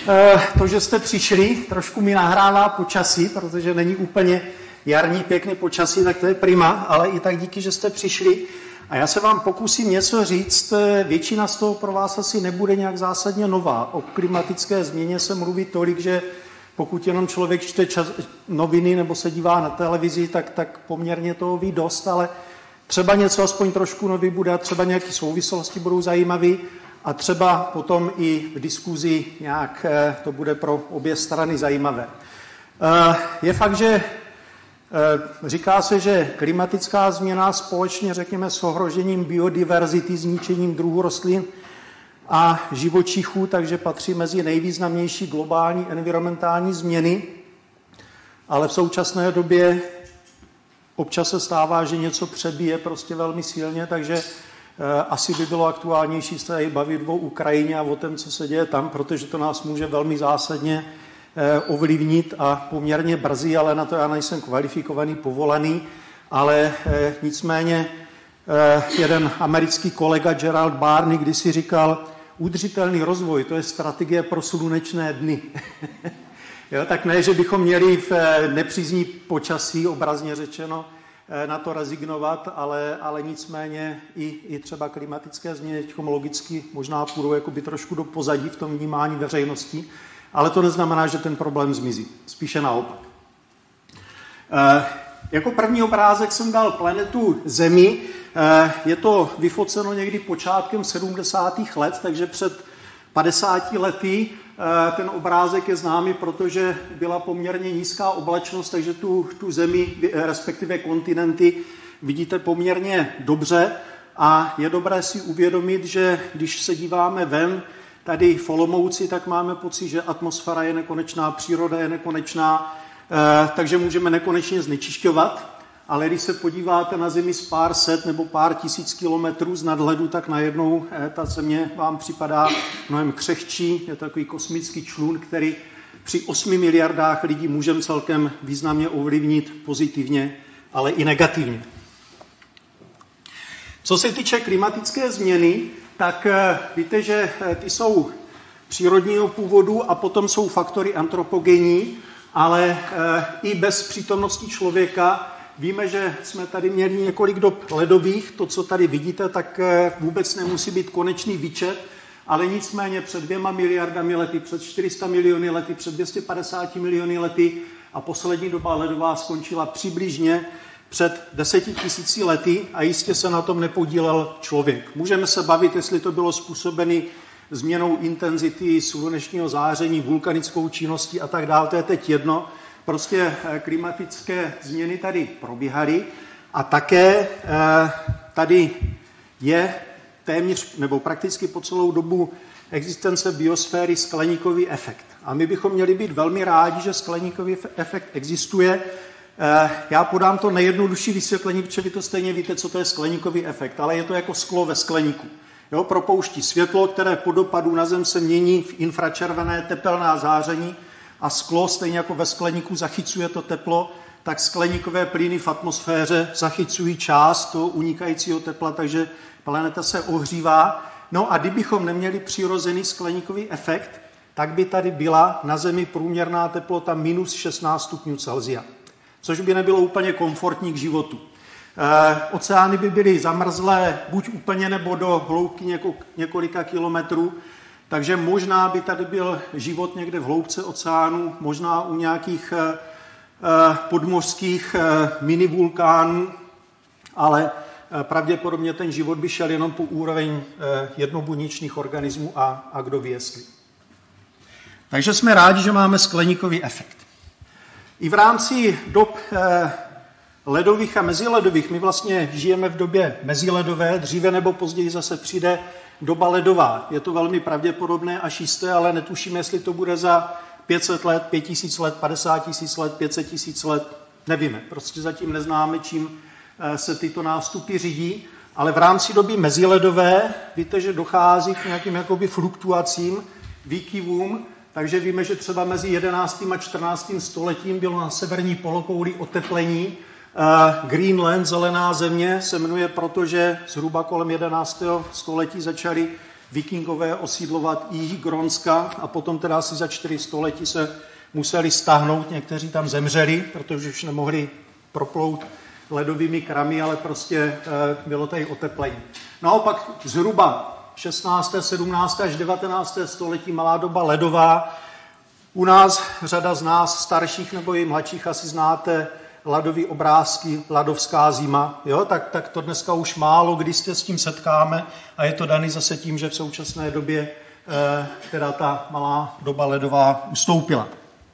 To, že jste přišli, trošku mi nahrává počasí, protože není úplně jarní pěkný počasí, tak to je prima, ale i tak díky, že jste přišli. A já se vám pokusím něco říct, většina z toho pro vás asi nebude nějak zásadně nová. O klimatické změně se mluví tolik, že pokud jenom člověk čte noviny nebo se dívá na televizi, tak poměrně toho ví dost, ale třeba něco aspoň trošku nový bude a třeba nějaké souvislosti budou zajímavé a třeba potom i v diskuzi nějak to bude pro obě strany zajímavé. Je fakt, že říká se, že klimatická změna společně, řekněme, s ohrožením biodiverzity, zničením druhů rostlin a živočichů, takže patří mezi nejvýznamnější globální environmentální změny, ale v současné době občas se stává, že něco přebije prostě velmi silně, takže asi by bylo aktuálnější se tady bavit o Ukrajině a o tom, co se děje tam, protože to nás může velmi zásadně ovlivnit a poměrně brzy, ale na to já nejsem kvalifikovaný, povolaný, ale nicméně jeden americký kolega Gerald Barney kdysi říkal, udržitelný rozvoj, to je strategie pro slunečné dny. Jo, tak ne, že bychom měli v nepřízní počasí, obrazně řečeno, na to rezignovat, ale nicméně i třeba klimatické změny logicky možná půjdou jakoby trošku do pozadí v tom vnímání veřejnosti, ale to neznamená, že ten problém zmizí. Spíše naopak. Jako první obrázek jsem dal planetu Zemi. Je to vyfoceno někdy počátkem 70. let, takže před 50 lety. Ten obrázek je známý, protože byla poměrně nízká oblačnost, takže tu Zemi, respektive kontinenty, vidíte poměrně dobře. A je dobré si uvědomit, že když se díváme ven, tady v Olomouci, tak máme pocit, že atmosféra je nekonečná, příroda je nekonečná, takže můžeme nekonečně znečišťovat. Ale když se podíváte na Zemi z pár set nebo pár tisíc kilometrů z nadhledu, tak najednou ta Země vám připadá mnohem křehčí. Je to takový kosmický člun, který při 8 miliardách lidí můžeme celkem významně ovlivnit pozitivně, ale i negativně. Co se týče klimatické změny, tak víte, že ty jsou přírodního původu a potom jsou faktory antropogenní, ale i bez přítomnosti člověka víme, že jsme tady měli několik dob ledových, to, co tady vidíte, tak vůbec nemusí být konečný výčet, ale nicméně před 2 miliardami lety, před 400 miliony lety, před 250 miliony lety a poslední doba ledová skončila přibližně před 10 000 lety a jistě se na tom nepodílel člověk. Můžeme se bavit, jestli to bylo způsobeno změnou intenzity slunečního záření, vulkanickou činností a tak dále, to je teď jedno. Prostě klimatické změny tady probíhaly a také tady je téměř nebo prakticky po celou dobu existence biosféry skleníkový efekt. A my bychom měli být velmi rádi, že skleníkový efekt existuje. Já podám to nejjednodušší vysvětlení, protože vy to stejně víte, co to je skleníkový efekt, ale je to jako sklo ve skleníku. Jo, propouští světlo, které po dopadu na Zem se mění v infračervené tepelné záření a sklo, stejně jako ve skleníku zachycuje to teplo, tak skleníkové plyny v atmosféře zachycují část toho unikajícího tepla, takže planeta se ohřívá. No a kdybychom neměli přirozený skleníkový efekt, tak by tady byla na Zemi průměrná teplota minus 16 stupňů Celsia, což by nebylo úplně komfortní k životu. Oceány by byly zamrzlé buď úplně nebo do hloubky několika kilometrů, takže možná by tady byl život někde v hloubce oceánu, možná u nějakých podmořských minivulkánů, ale pravděpodobně ten život by šel jenom po úroveň jednobuněčných organismů a kdo ví jestli. Takže jsme rádi, že máme skleníkový efekt. I v rámci dob ledových a meziledových, my vlastně žijeme v době meziledové, dříve nebo později zase přijde doba ledová. Je to velmi pravděpodobné až jisté, ale netušíme, jestli to bude za 500 let, 5000 let, 50 000 let, 500 000 let, nevíme. Prostě zatím neznáme, čím se tyto nástupy řídí, ale v rámci doby meziledové víte, že dochází k nějakým jakoby fluktuacím, výkyvům, takže víme, že třeba mezi 11. a 14. stoletím bylo na severní polokouli oteplení. Greenland, zelená země, se jmenuje, protože zhruba kolem 11. století začaly vikingové osídlovat jih Grónska a potom teda asi za 4 století se museli stáhnout, někteří tam zemřeli, protože už nemohli proplout ledovými kramy, ale prostě bylo tady oteplení. Naopak zhruba 16., 17. až 19. století, malá doba ledová. U nás, řada z nás starších nebo i mladších asi znáte ladové obrázky, ladovská zima. Jo? Tak to dneska už málo kdy se s tím setkáme a je to daný zase tím, že v současné době teda ta malá doba ledová ustoupila.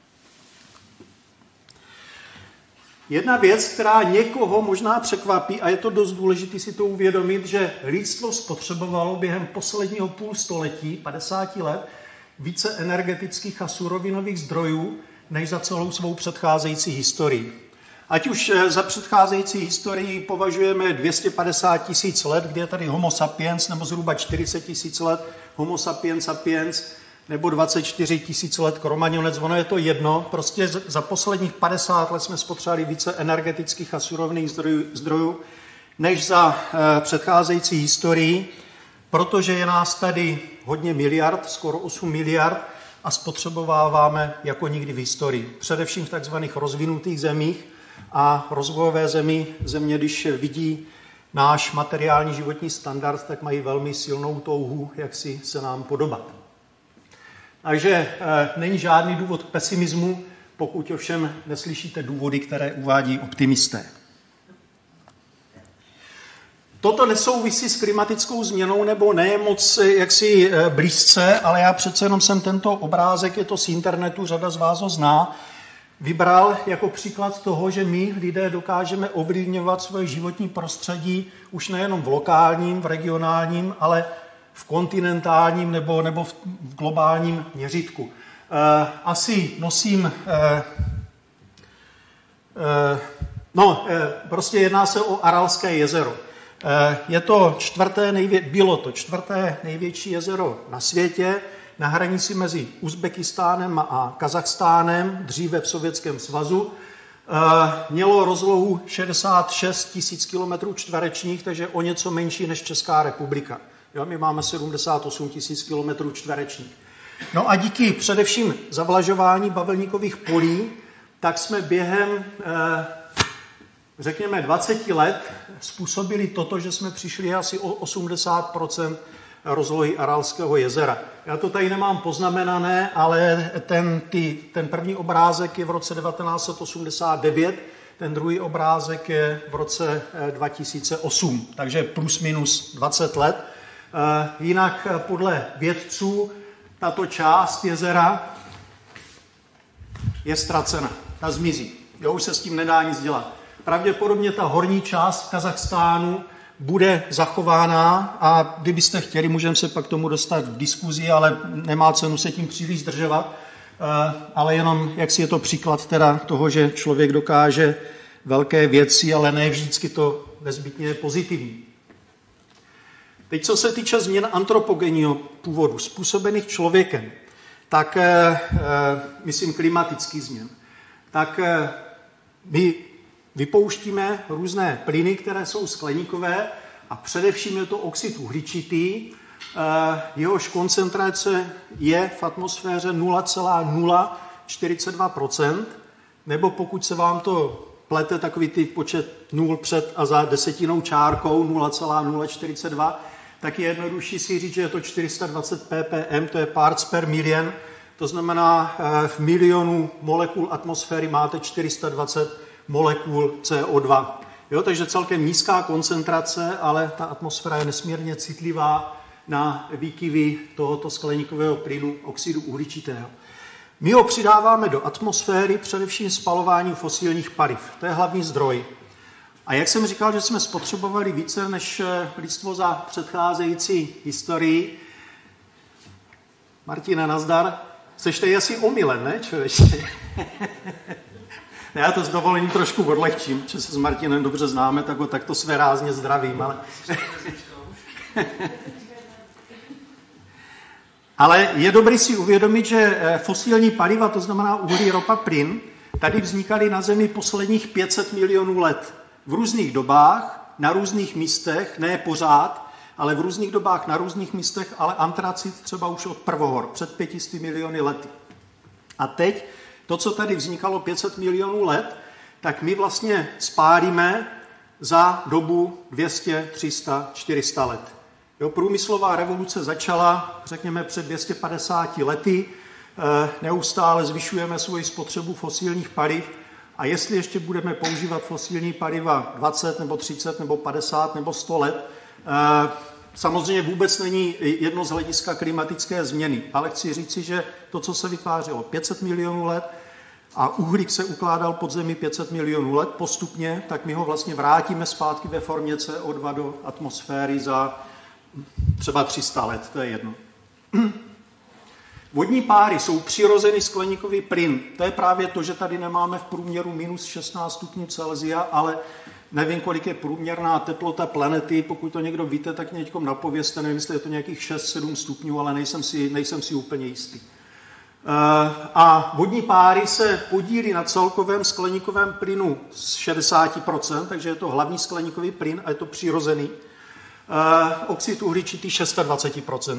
Jedna věc, která někoho možná překvapí, a je to dost důležité si to uvědomit, že lidstvo spotřebovalo během posledního půl století, 50 let, více energetických a surovinových zdrojů, než za celou svou předcházející historii. Ať už za předcházející historii považujeme 250 000 let, kdy je tady Homo sapiens, nebo zhruba 40 000 let Homo sapiens sapiens, nebo 24 000 let Kromaňonec, ono je to jedno. Prostě za posledních 50 let jsme spotřebovali více energetických a surovinných zdrojů, než za předcházející historii, protože je nás tady hodně miliard, skoro 8 miliard, a spotřebováváme jako nikdy v historii. Především v takzvaných rozvinutých zemích a rozvojové země, když vidí náš materiální životní standard, tak mají velmi silnou touhu, jak si se nám podobat. Takže není žádný důvod k pesimismu, pokud ovšem neslyšíte důvody, které uvádí optimisté. Toto nesouvisí s klimatickou změnou, nebo ne moc jaksi blízce, ale já přece jenom jsem tento obrázek, je to z internetu, řada z vás ho zná, vybral jako příklad toho, že my, lidé, dokážeme ovlivňovat svoje životní prostředí už nejenom v lokálním, v regionálním, ale v kontinentálním nebo v globálním měřítku. Asi nosím... prostě jedná se o Aralské jezero. Je to bylo to čtvrté největší jezero na světě, na hranici mezi Uzbekistánem a Kazachstánem, dříve v Sovětském svazu. Mělo rozlohu 66 000 km čtverečních, takže o něco menší než Česká republika. Jo, my máme 78 000 km čtverečních. No a díky především zavlažování bavlníkových polí, tak jsme během, řekněme, 20 let způsobili toto, že jsme přišli asi o 80% rozlohy Aralského jezera. Já to tady nemám poznamenané, ale ten první obrázek je v roce 1989, ten druhý obrázek je v roce 2008, takže plus minus 20 let. Jinak podle vědců tato část jezera je ztracena, ta zmizí. Jo, už se s tím nedá nic dělat. Pravděpodobně ta horní část Kazachstánu bude zachována a kdybyste chtěli, můžeme se pak k tomu dostat v diskuzi, ale nemá cenu se tím příliš zdržovat, ale jenom, jak si je to příklad teda toho, že člověk dokáže velké věci, ale ne vždycky to nezbytně je pozitivní. Teď, co se týče změn antropogenního původu, způsobených člověkem, tak, myslím, klimatických změn, tak my vypouštíme různé plyny, které jsou skleníkové a především je to oxid uhličitý. Jehož koncentrace je v atmosféře 0,042%, nebo pokud se vám to plete takový ty počet nul před a za desetinou čárkou 0,042, tak je jednodušší si říct, že je to 420 ppm, to je parts per million, to znamená v milionu molekul atmosféry máte 420 molekul CO2. Jo, takže celkem nízká koncentrace, ale ta atmosféra je nesmírně citlivá na výkyvy tohoto skleníkového plynu oxidu uhličitého. My ho přidáváme do atmosféry především spalováním fosilních paliv. To je hlavní zdroj. A jak jsem říkal, že jsme spotřebovali více než lidstvo za předcházející historii. Martine, nazdar. Jseš tady asi omylem, ne, člověče? Já to s dovolením trošku odlehčím, že se s Martinem dobře známe, tak ho takto svérázně zdravím, ale... Ale je dobré si uvědomit, že fosilní paliva, to znamená uhlí, ropa, plyn, tady vznikaly na Zemi posledních 500 milionů let. V různých dobách, na různých místech, ne pořád, ale v různých dobách na různých místech, ale antracit třeba už od prvohor, před 500 miliony lety. A teď to, co tady vznikalo 500 milionů let, tak my vlastně spálíme za dobu 200, 300, 400 let. Jo, průmyslová revoluce začala, řekněme, před 250 lety, neustále zvyšujeme svoji spotřebu fosilních paliv a jestli ještě budeme používat fosilní paliva 20 nebo 30 nebo 50 nebo 100 let, samozřejmě vůbec není jedno z hlediska klimatické změny, ale chci říci, že to, co se vytvářelo 500 milionů let a uhlík se ukládal pod zemi 500 milionů let postupně, tak my ho vlastně vrátíme zpátky ve formě CO2 do atmosféry za třeba 300 let, to je jedno. Vodní páry jsou přirozený skleníkový plyn. To je právě to, že tady nemáme v průměru minus 16 stupňů Celsia, ale nevím, kolik je průměrná teplota planety. Pokud to někdo víte, tak mě někom napovězte. Nevím, jestli je to nějakých 6-7 stupňů, ale nejsem si úplně jistý. A vodní páry se podílí na celkovém skleníkovém plynu z 60%, takže je to hlavní skleníkový plyn a je to přirozený. Oxid uhličitý 26%.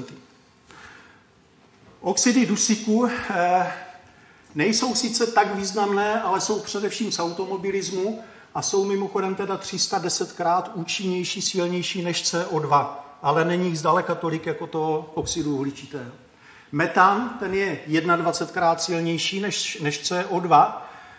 Oxidy dusíku nejsou sice tak významné, ale jsou především z automobilismu a jsou mimochodem teda 310krát účinnější, silnější než CO2, ale není jich zdaleka tolik jako to oxidu uhličitého. Metan, ten je 21krát silnější než CO2,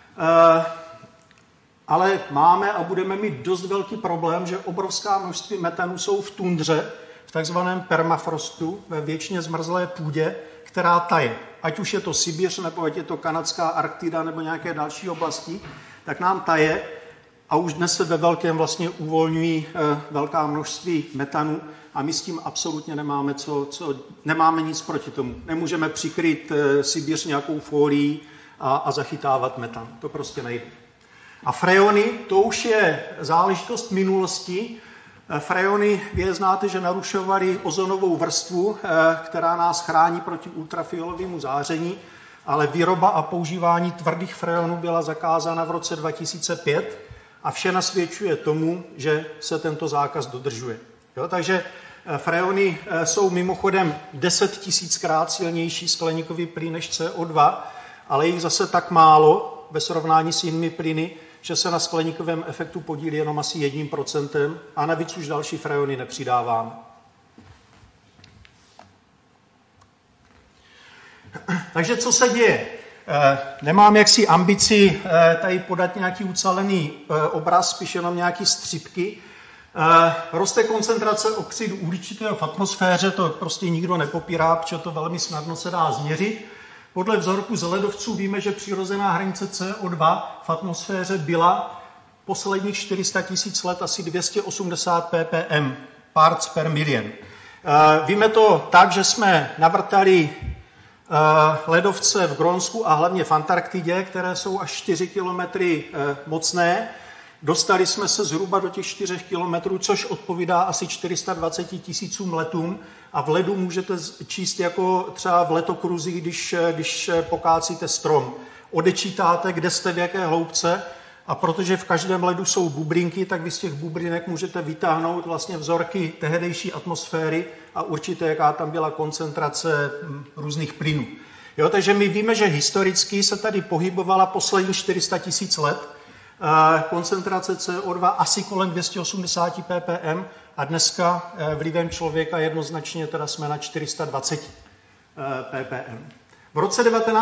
ale máme a budeme mít dost velký problém, že obrovská množství metanu jsou v tundře, v takzvaném permafrostu, ve věčně zmrzlé půdě, která taje. Ať už je to Sibiř, nebo ať je to kanadská Arktida, nebo nějaké další oblasti, tak nám taje a už dnes se ve velkém vlastně uvolňují velká množství metanu a my s tím absolutně nemáme nic proti tomu. Nemůžeme přikryt Sibiř nějakou fólií a zachytávat metan. To prostě nejde. A freony, to už je záležitost minulosti. Freony, vy je znáte, že narušovaly ozonovou vrstvu, která nás chrání proti ultrafialovému záření, ale výroba a používání tvrdých freonů byla zakázána v roce 2005 a vše nasvědčuje tomu, že se tento zákaz dodržuje. Jo, takže freony jsou mimochodem 10 000krát silnější skleníkový plyn než CO2, ale jich zase tak málo ve srovnání s jinými plyny, že se na skleníkovém efektu podílí jenom asi 1% a navíc už další freony nepřidáváme. Takže co se děje? Nemám jaksi ambici tady podat nějaký ucelený obraz, spíš jenom nějaký střípky. Roste koncentrace oxidu uhličitého v atmosféře, to prostě nikdo nepopírá, protože to velmi snadno se dá změřit. Podle vzorku z ledovců víme, že přirozená hranice CO2 v atmosféře byla posledních 400 000 let asi 280 ppm, parts per million. Víme to tak, že jsme navrtali ledovce v Grónsku a hlavně v Antarktidě, které jsou až 4 kilometry mocné. Dostali jsme se zhruba do těch 4 kilometrů, což odpovídá asi 420 000 letům. A v ledu můžete číst jako třeba v letokruzích, když pokácíte strom. Odečítáte, kde jste, v jaké hloubce, a protože v každém ledu jsou bublinky, tak vy z těch bublinek můžete vytáhnout vlastně vzorky tehdejší atmosféry a určitě, jaká tam byla koncentrace různých plynů. Jo, takže my víme, že historicky se tady pohybovala poslední 400 000 let koncentrace CO2 asi kolem 280 ppm a dneska vlivem člověka jednoznačně teda jsme na 420 ppm. V roce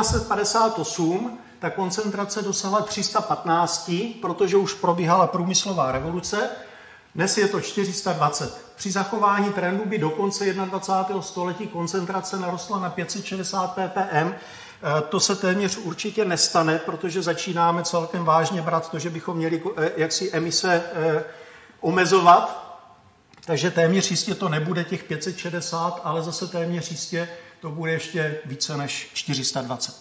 1958 ta koncentrace dosáhla 315, protože už probíhala průmyslová revoluce. Dnes je to 420. Při zachování trendu by do konce 21. století koncentrace narostla na 560 ppm. To se téměř určitě nestane, protože začínáme celkem vážně brát to, že bychom měli jaksi emise omezovat. Takže téměř jistě to nebude těch 560, ale zase téměř jistě to bude ještě více než 420.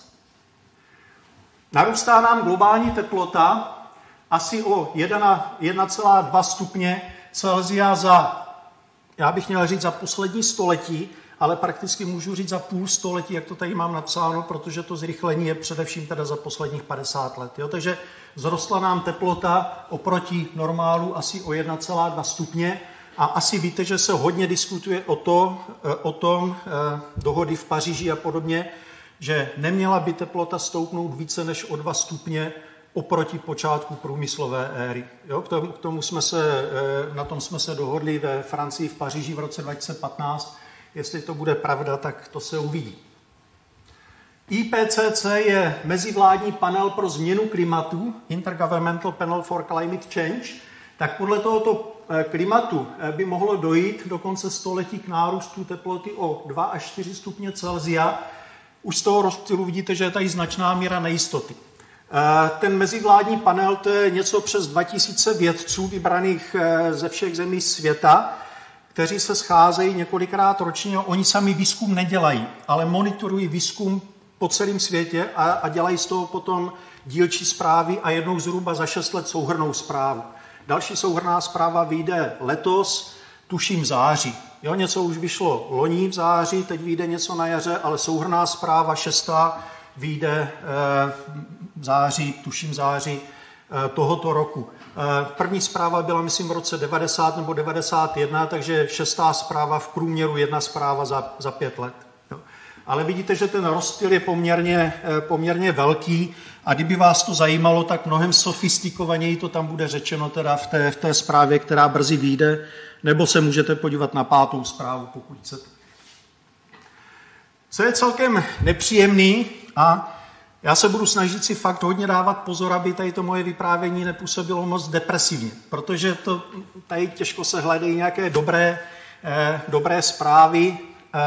Narůstá nám globální teplota asi o 1,2 stupně Celsia za, já bych měl říct, za poslední století, ale prakticky můžu říct za půl století, jak to tady mám napsáno, protože to zrychlení je především teda za posledních 50 let. Jo? Takže vzrostla nám teplota oproti normálu asi o 1,2 stupně A asi víte, že se hodně diskutuje o tom dohody v Paříži a podobně, že neměla by teplota stoupnout více než o 2 stupně oproti počátku průmyslové éry. Jo, na tom jsme se dohodli ve Francii v Paříži v roce 2015. Jestli to bude pravda, tak to se uvidí. IPCC je mezivládní panel pro změnu klimatu, Intergovernmental Panel for Climate Change, tak podle tohoto klimatu by mohlo dojít do konce století k nárůstu teploty o 2 až 4 stupně Celsia. Už z toho rozptylu vidíte, že je tady značná míra nejistoty. Ten mezivládní panel, to je něco přes 2000 vědců vybraných ze všech zemí světa, kteří se scházejí několikrát ročně. Oni sami výzkum nedělají, ale monitorují výzkum po celém světě a dělají z toho potom dílčí zprávy a jednou zhruba za 6 let souhrnnou zprávu. Další souhrnná zpráva vyjde letos, tuším v září. Jo, něco už vyšlo loni v září, teď vyjde něco na jaře, ale souhrnná zpráva 6. vyjde v září, tuším v září tohoto roku. První zpráva byla, myslím, v roce 90 nebo 91, takže 6. zpráva v průměru 1 zpráva za 5 let. Jo. Ale vidíte, že ten rozptyl je poměrně velký a kdyby vás to zajímalo, tak mnohem sofistikovaněji to tam bude řečeno teda v té zprávě, která brzy vyjde, nebo se můžete podívat na 5. zprávu, pokud chcete. Co je celkem nepříjemný, a já se budu snažit si fakt hodně dávat pozor, aby tady to moje vyprávění nepůsobilo moc depresivně, protože tady těžko se hledají nějaké dobré zprávy,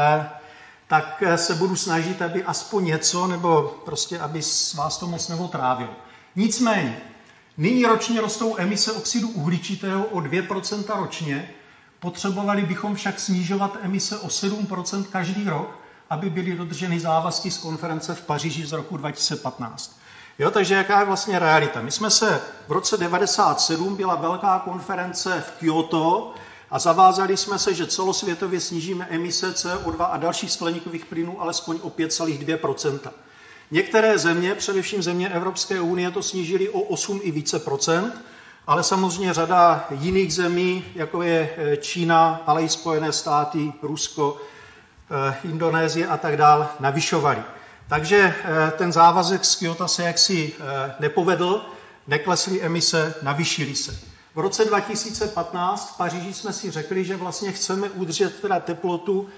tak se budu snažit, aby aspoň něco, nebo prostě, aby vás to moc neotrávilo. Nicméně, nyní ročně rostou emise oxidu uhličitého o 2% ročně, potřebovali bychom však snižovat emise o 7% každý rok, aby byly dodrženy závazky z konference v Paříži z roku 2015. Jo, takže jaká je vlastně realita? My jsme se v roce 1997 byla velká konference v Kyoto a zavázali jsme se, že celosvětově snížíme emise CO2 a dalších skleníkových plynů alespoň o 5,2%. Některé země, především země Evropské unie, to snížily o 8 i více procent, ale samozřejmě řada jiných zemí, jako je Čína, ale i Spojené státy, Rusko, Indonésie a tak dále, navyšovaly. Takže ten závazek z Kyoto se jaksi nepovedl, neklesly emise, navýšily se. V roce 2015 v Paříži jsme si řekli, že vlastně chceme udržet teda teplotu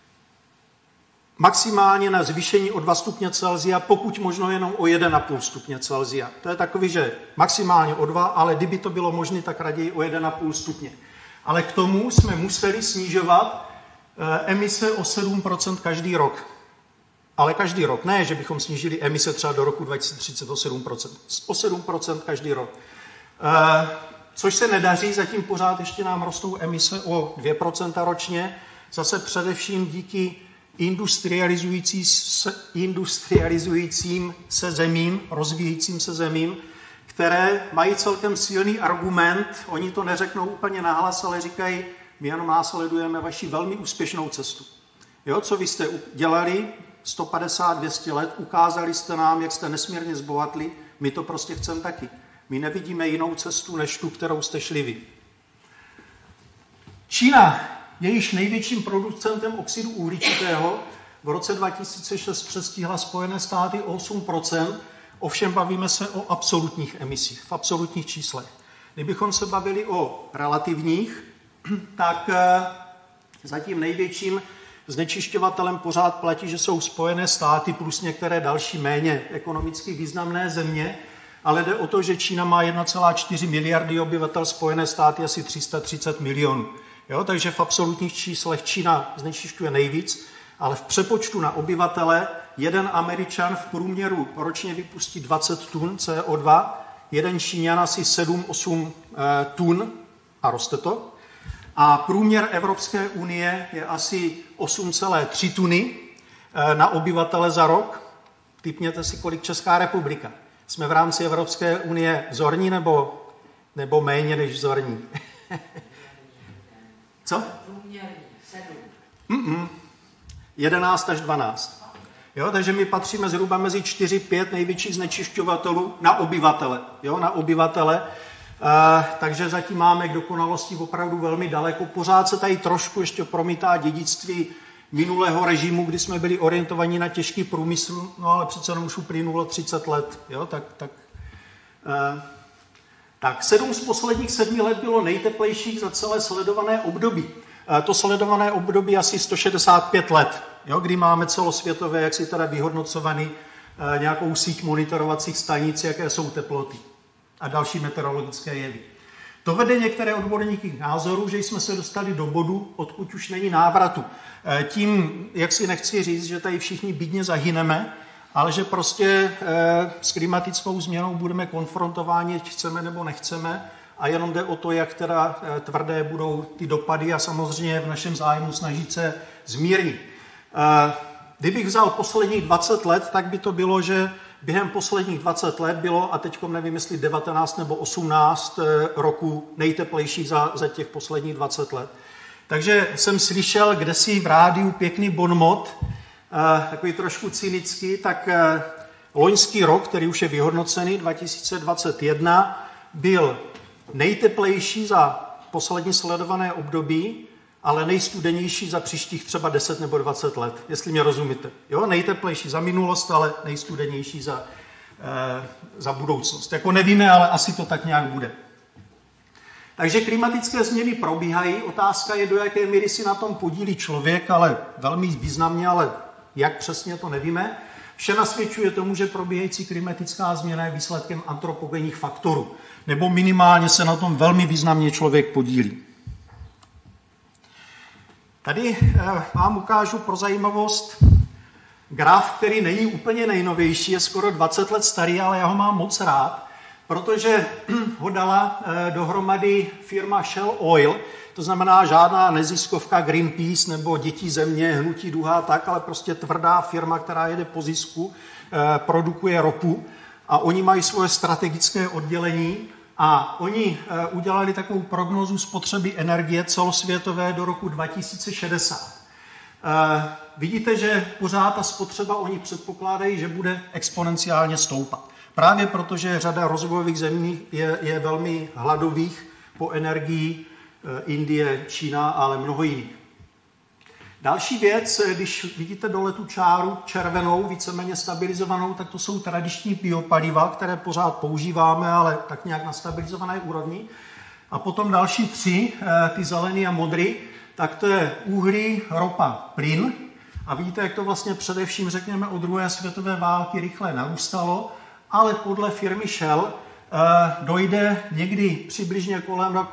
maximálně na zvýšení o 2 stupně Celsia, pokud možno jenom o 1,5 stupně Celsia. To je takový, že maximálně o 2, ale kdyby to bylo možné, tak raději o 1,5 stupně. Ale k tomu jsme museli snižovat emise o 7% každý rok. Ale každý rok, ne, že bychom snížili emise třeba do roku 2030 o 7%. O 7% každý rok. Což se nedaří, zatím pořád ještě nám rostou emise o 2% ročně, zase především díky industrializujícím se zemím, rozvíjejícím se zemím, které mají celkem silný argument, oni to neřeknou úplně nahlas, ale říkají, my jenom následujeme vaši velmi úspěšnou cestu. Jo, co vy jste dělali 150-200 let, ukázali jste nám, jak jste nesmírně zbohatli, my to prostě chceme taky. My nevidíme jinou cestu, než tu, kterou jste šli vy. Čína je již největším producentem oxidu uhličitého. V roce 2006 přestihla Spojené státy o 8%, ovšem bavíme se o absolutních emisích, v absolutních číslech. Kdybychom se bavili o relativních, tak zatím největším znečišťovatelem pořád platí, že jsou Spojené státy plus některé další méně ekonomicky významné země, ale jde o to, že Čína má 1,4 miliardy obyvatel, Spojené státy asi 330 milionů. Jo, takže v absolutních číslech Čína znečišťuje nejvíc, ale v přepočtu na obyvatele jeden Američan v průměru ročně vypustí 20 tun CO2, jeden Číňan asi 7-8 tun a roste to. A průměr Evropské unie je asi 8,3 tuny na obyvatele za rok. Tipněte si, kolik Česká republika. Jsme v rámci Evropské unie vzorní nebo méně než vzorní? Co? 11 až 12. Jo, takže my patříme zhruba mezi 4-5 největších znečišťovatelů na obyvatele. Jo, na obyvatele. takže zatím máme k dokonalosti opravdu velmi daleko. Pořád se tady trošku ještě promítá dědictví minulého režimu, kdy jsme byli orientovaní na těžký průmysl, no ale přece jenom už uplynulo 30 let. Jo? Tak 7 z posledních 7 let bylo nejteplejších za celé sledované období. To sledované období asi 165 let, jo? Kdy máme celosvětové, jak si teda vyhodnocovaný nějakou síť monitorovacích stanic, jaké jsou teploty a další meteorologické jevy. To vede některé odborníky k názoru, že jsme se dostali do bodu, odkud už není návratu. Tím, jak si nechci říct, že tady všichni bídně zahyneme, ale že prostě s klimatickou změnou budeme konfrontováni, ať chceme nebo nechceme, a jenom jde o to, jak teda tvrdé budou ty dopady a samozřejmě v našem zájmu snažit se zmírnit. Kdybych vzal posledních 20 let, tak by to bylo, že během posledních 20 let bylo, a teď nevím, jestli 19 nebo 18 roků nejteplejší za těch posledních 20 let. Takže jsem slyšel kdesi v rádiu pěkný bonmot, takový trošku cynický, tak loňský rok, který už je vyhodnocený, 2021, byl nejteplejší za poslední sledované období, ale nejstudenější za příštích třeba 10 nebo 20 let, jestli mě rozumíte. Jo? Nejteplejší za minulost, ale nejstudenější za budoucnost. Jako nevíme, ale asi to tak nějak bude. Takže klimatické změny probíhají. Otázka je, do jaké míry si na tom podílí člověk, ale velmi významně, ale jak přesně, to nevíme. Vše nasvědčuje tomu, že probíhající klimatická změna je výsledkem antropogenních faktorů, nebo minimálně se na tom velmi významně člověk podílí. Tady vám ukážu pro zajímavost graf, který není úplně nejnovější, je skoro 20 let starý, ale já ho mám moc rád, protože ho dala dohromady firma Shell Oil, to znamená žádná neziskovka Greenpeace nebo Děti země, Hnutí Duha, tak, ale prostě tvrdá firma, která jede po zisku, produkuje ropu a oni mají svoje strategické oddělení a oni udělali takovou prognózu spotřeby energie celosvětové do roku 2060. Vidíte, že pořád ta spotřeba, oni předpokládají, že bude exponenciálně stoupat. Právě protože řada rozvojových zemí je velmi hladových po energii, Indie, Čína, ale mnoho jiných. Další věc, když vidíte dole tu čáru červenou, víceméně stabilizovanou, tak to jsou tradiční biopaliva, které pořád používáme, ale tak nějak na stabilizované úrovni. A potom další 3, ty zelený a modrý, tak to je uhlí, ropa, plyn. A vidíte, jak to vlastně především, řekněme, od druhé světové války rychle narůstalo, ale podle firmy Shell dojde někdy přibližně kolem roku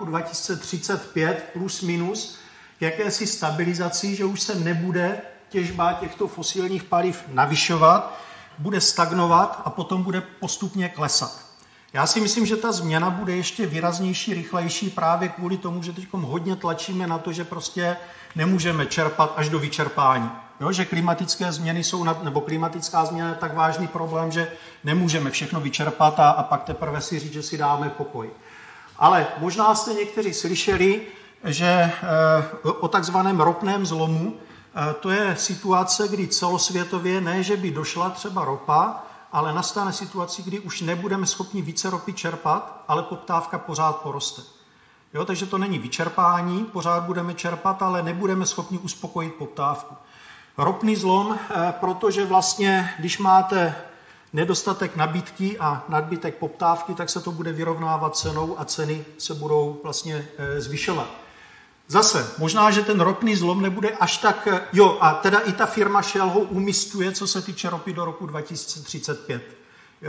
2035 plus minus k jakési stabilizaci, že už se nebude těžba těchto fosilních paliv navyšovat, bude stagnovat a potom bude postupně klesat. Já si myslím, že ta změna bude ještě výraznější, rychlejší právě kvůli tomu, že teď hodně tlačíme na to, že prostě nemůžeme čerpat až do vyčerpání. Jo, že klimatické změny jsou, nebo klimatická změna je tak vážný problém, že nemůžeme všechno vyčerpat a pak teprve si říct, že si dáme pokoj. Ale možná jste někteří slyšeli, že o takzvaném ropném zlomu, to je situace, kdy celosvětově ne, že by došla třeba ropa, ale nastane situace, kdy už nebudeme schopni více ropy čerpat, ale poptávka pořád poroste. Jo, takže to není vyčerpání, pořád budeme čerpat, ale nebudeme schopni uspokojit poptávku. Ropný zlom, protože vlastně, když máte nedostatek nabídky a nadbytek poptávky, tak se to bude vyrovnávat cenou a ceny se budou vlastně zvyšovat. Zase, možná, že ten ropný zlom nebude až tak... Jo, a teda i ta firma Shell ho umístuje, co se týče ropy do roku 2035. Jo,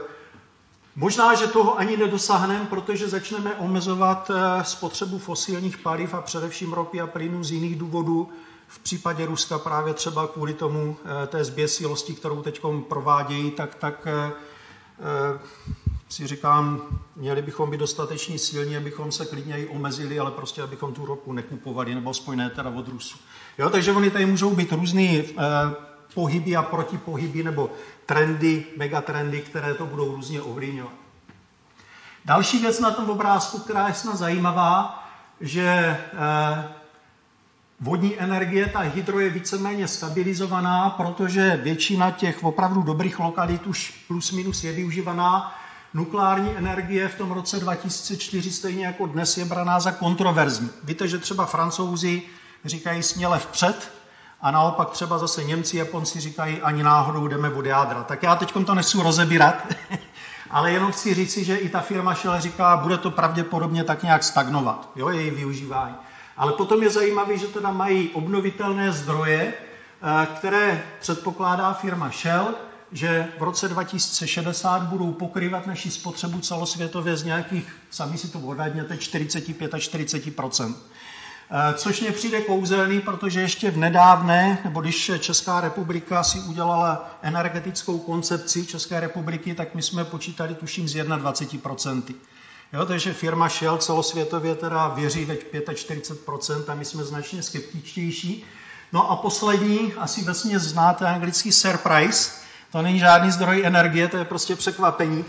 možná, že toho ani nedosáhneme, protože začneme omezovat spotřebu fosilních paliv a především ropy a plynu z jiných důvodů. V případě Ruska právě třeba kvůli tomu té zběsilosti, kterou teď provádějí, tak si říkám, měli bychom být dostatečně silní, abychom se klidně i omezili, ale prostě abychom tu ropu nekupovali, nebo aspoň ne teda od Rusů. Jo, takže oni tady můžou být různý pohyby a protipohyby, nebo trendy, megatrendy, které to budou různě ovlivňovat. Další věc na tom obrázku, která je snad zajímavá, že vodní energie, ta hydro je víceméně stabilizovaná, protože většina těch opravdu dobrých lokalit už plus minus je využívaná. nukleární energie v tom roce 2004 stejně jako dnes je braná za kontroverzní. Víte, že třeba Francouzi říkají směle vpřed a naopak třeba zase Němci, Japonci říkají ani náhodou jdeme od jádra. Tak já teď to nechci rozebírat, ale jenom chci říci, že i ta firma Shell říká, bude to pravděpodobně tak nějak stagnovat, jo, její využívání. Ale potom je zajímavé, že teda mají obnovitelné zdroje, které předpokládá firma Shell, že v roce 2060 budou pokrývat naši spotřebu celosvětově z nějakých, sami si to odhadněte, 45 až 40%. Což mě přijde kouzelný, protože ještě v nedávné, nebo když Česká republika si udělala energetickou koncepci České republiky, tak my jsme počítali tuším z 21%. Jo, takže firma Shell celosvětově teda věří ve 45% a my jsme značně skeptičtější. No a poslední, asi vesměs znáte anglický surprise, to není žádný zdroj energie, to je prostě překvapení.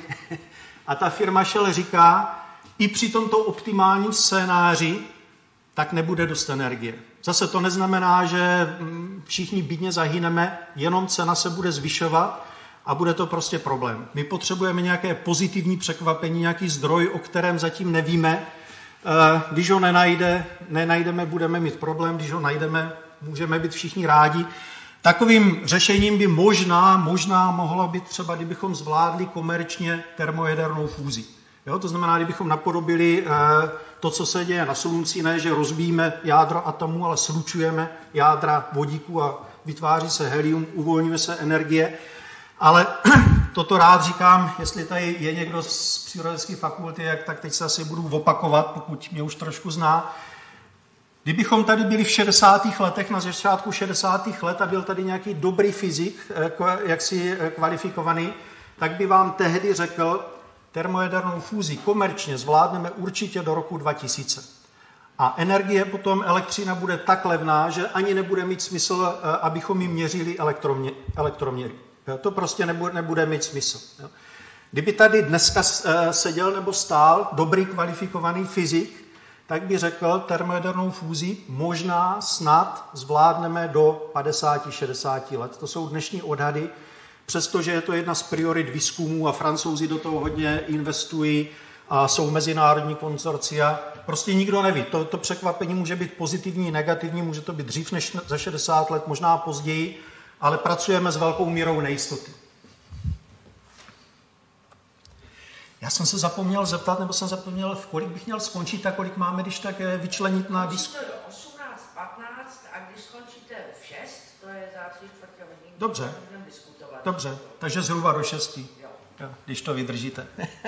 A ta firma Shell říká, i při tomto optimálním scénáři tak nebude dost energie. Zase to neznamená, že všichni bídně zahyneme, jenom cena se bude zvyšovat a bude to prostě problém. My potřebujeme nějaké pozitivní překvapení, nějaký zdroj, o kterém zatím nevíme. Když ho nenajdeme, budeme mít problém, když ho najdeme, můžeme být všichni rádi. Takovým řešením by možná mohlo být třeba, kdybychom zvládli komerčně termojadernou fúzi. Jo, to znamená, kdybychom napodobili to, co se děje na Slunci, ne, že rozbíjíme jádro atomů, ale slučujeme jádra vodíku a vytváří se helium, uvolňuje se energie. Ale toto rád říkám, jestli tady je někdo z přírodovědecké fakulty, tak teď se asi budu opakovat, pokud mě už trošku zná. Kdybychom tady byli v 60. letech, na začátku 60. let a byl tady nějaký dobrý fyzik, jaksi kvalifikovaný, tak by vám tehdy řekl, termojadernou fúzi komerčně zvládneme určitě do roku 2000. A energie potom, elektřina bude tak levná, že ani nebude mít smysl, abychom jim měřili elektroměry. To prostě nebude mít smysl. Kdyby tady dneska seděl nebo stál dobrý kvalifikovaný fyzik, tak by řekl, termojadernou fúzi možná snad zvládneme do 50-60 let. To jsou dnešní odhady, přestože je to jedna z priorit výzkumů a Francouzi do toho hodně investují a jsou mezinárodní konzorcia. Prostě nikdo neví. To překvapení může být pozitivní, negativní, může to být dřív než za 60 let, možná později, ale pracujeme s velkou mírou nejistoty. Já jsem se zapomněl zeptat, nebo jsem zapomněl, v kolik bych měl skončit a kolik máme, když tak vyčlenit na diskusi. 18:15 a když skončíte v 6, to je za 3/4 hodiny. Dobře. Dobře, takže zhruba do 6, když to vydržíte.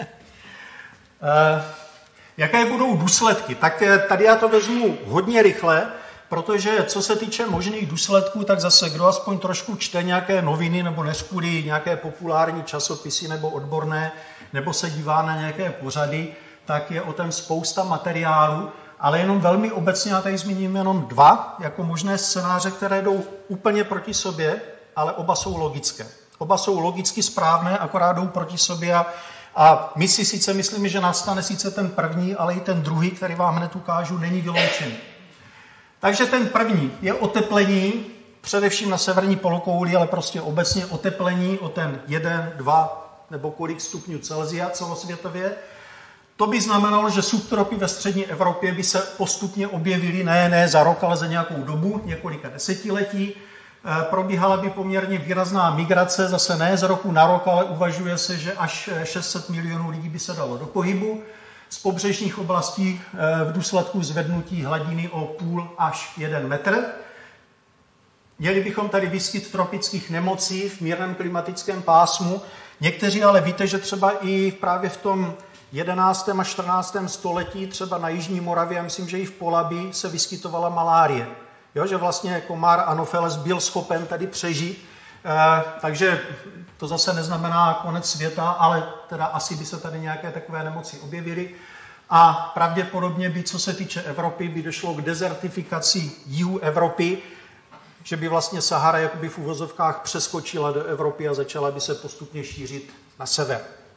Jaké budou důsledky? Tak tady já to vezmu hodně rychle, protože co se týče možných důsledků, tak zase kdo aspoň trošku čte nějaké noviny nebo neskudí nějaké populární časopisy nebo odborné, nebo se dívá na nějaké pořady, tak je o tom spousta materiálu, ale jenom velmi obecně, já tady zmíním jenom 2 jako možné scénáře, které jdou úplně proti sobě, ale oba jsou logické. Oba jsou logicky správné, akorát jdou proti sobě a my si sice myslíme, že nastane sice ten první, ale i ten druhý, který vám hned ukážu, není vyloučený. Takže ten první je oteplení, především na severní polokouli, ale prostě obecně oteplení o ten 1, 2 nebo kolik stupňů Celsia celosvětově. To by znamenalo, že subtropy ve střední Evropě by se postupně objevily ne za rok, ale za nějakou dobu, několika desetiletí. Probíhala by poměrně výrazná migrace, zase ne z roku na rok, ale uvažuje se, že až 600 milionů lidí by se dalo do pohybu z pobřežních oblastí v důsledku zvednutí hladiny o 0,5 až 1 metr. Měli bychom tady výskyt tropických nemocí v mírném klimatickém pásmu. Někteří ale víte, že třeba i právě v tom 11. a 14. století, třeba na Jižní Moravě, a myslím, že i v Polabí, se vyskytovala malárie. Jo, že vlastně komár Anopheles byl schopen tady přežít, takže to zase neznamená konec světa, ale teda asi by se tady nějaké takové nemoci objevily. A pravděpodobně by, co se týče Evropy, by došlo k dezertifikaci jihu Evropy, že by vlastně Sahara jakoby v uvozovkách přeskočila do Evropy a začala by se postupně šířit na sever.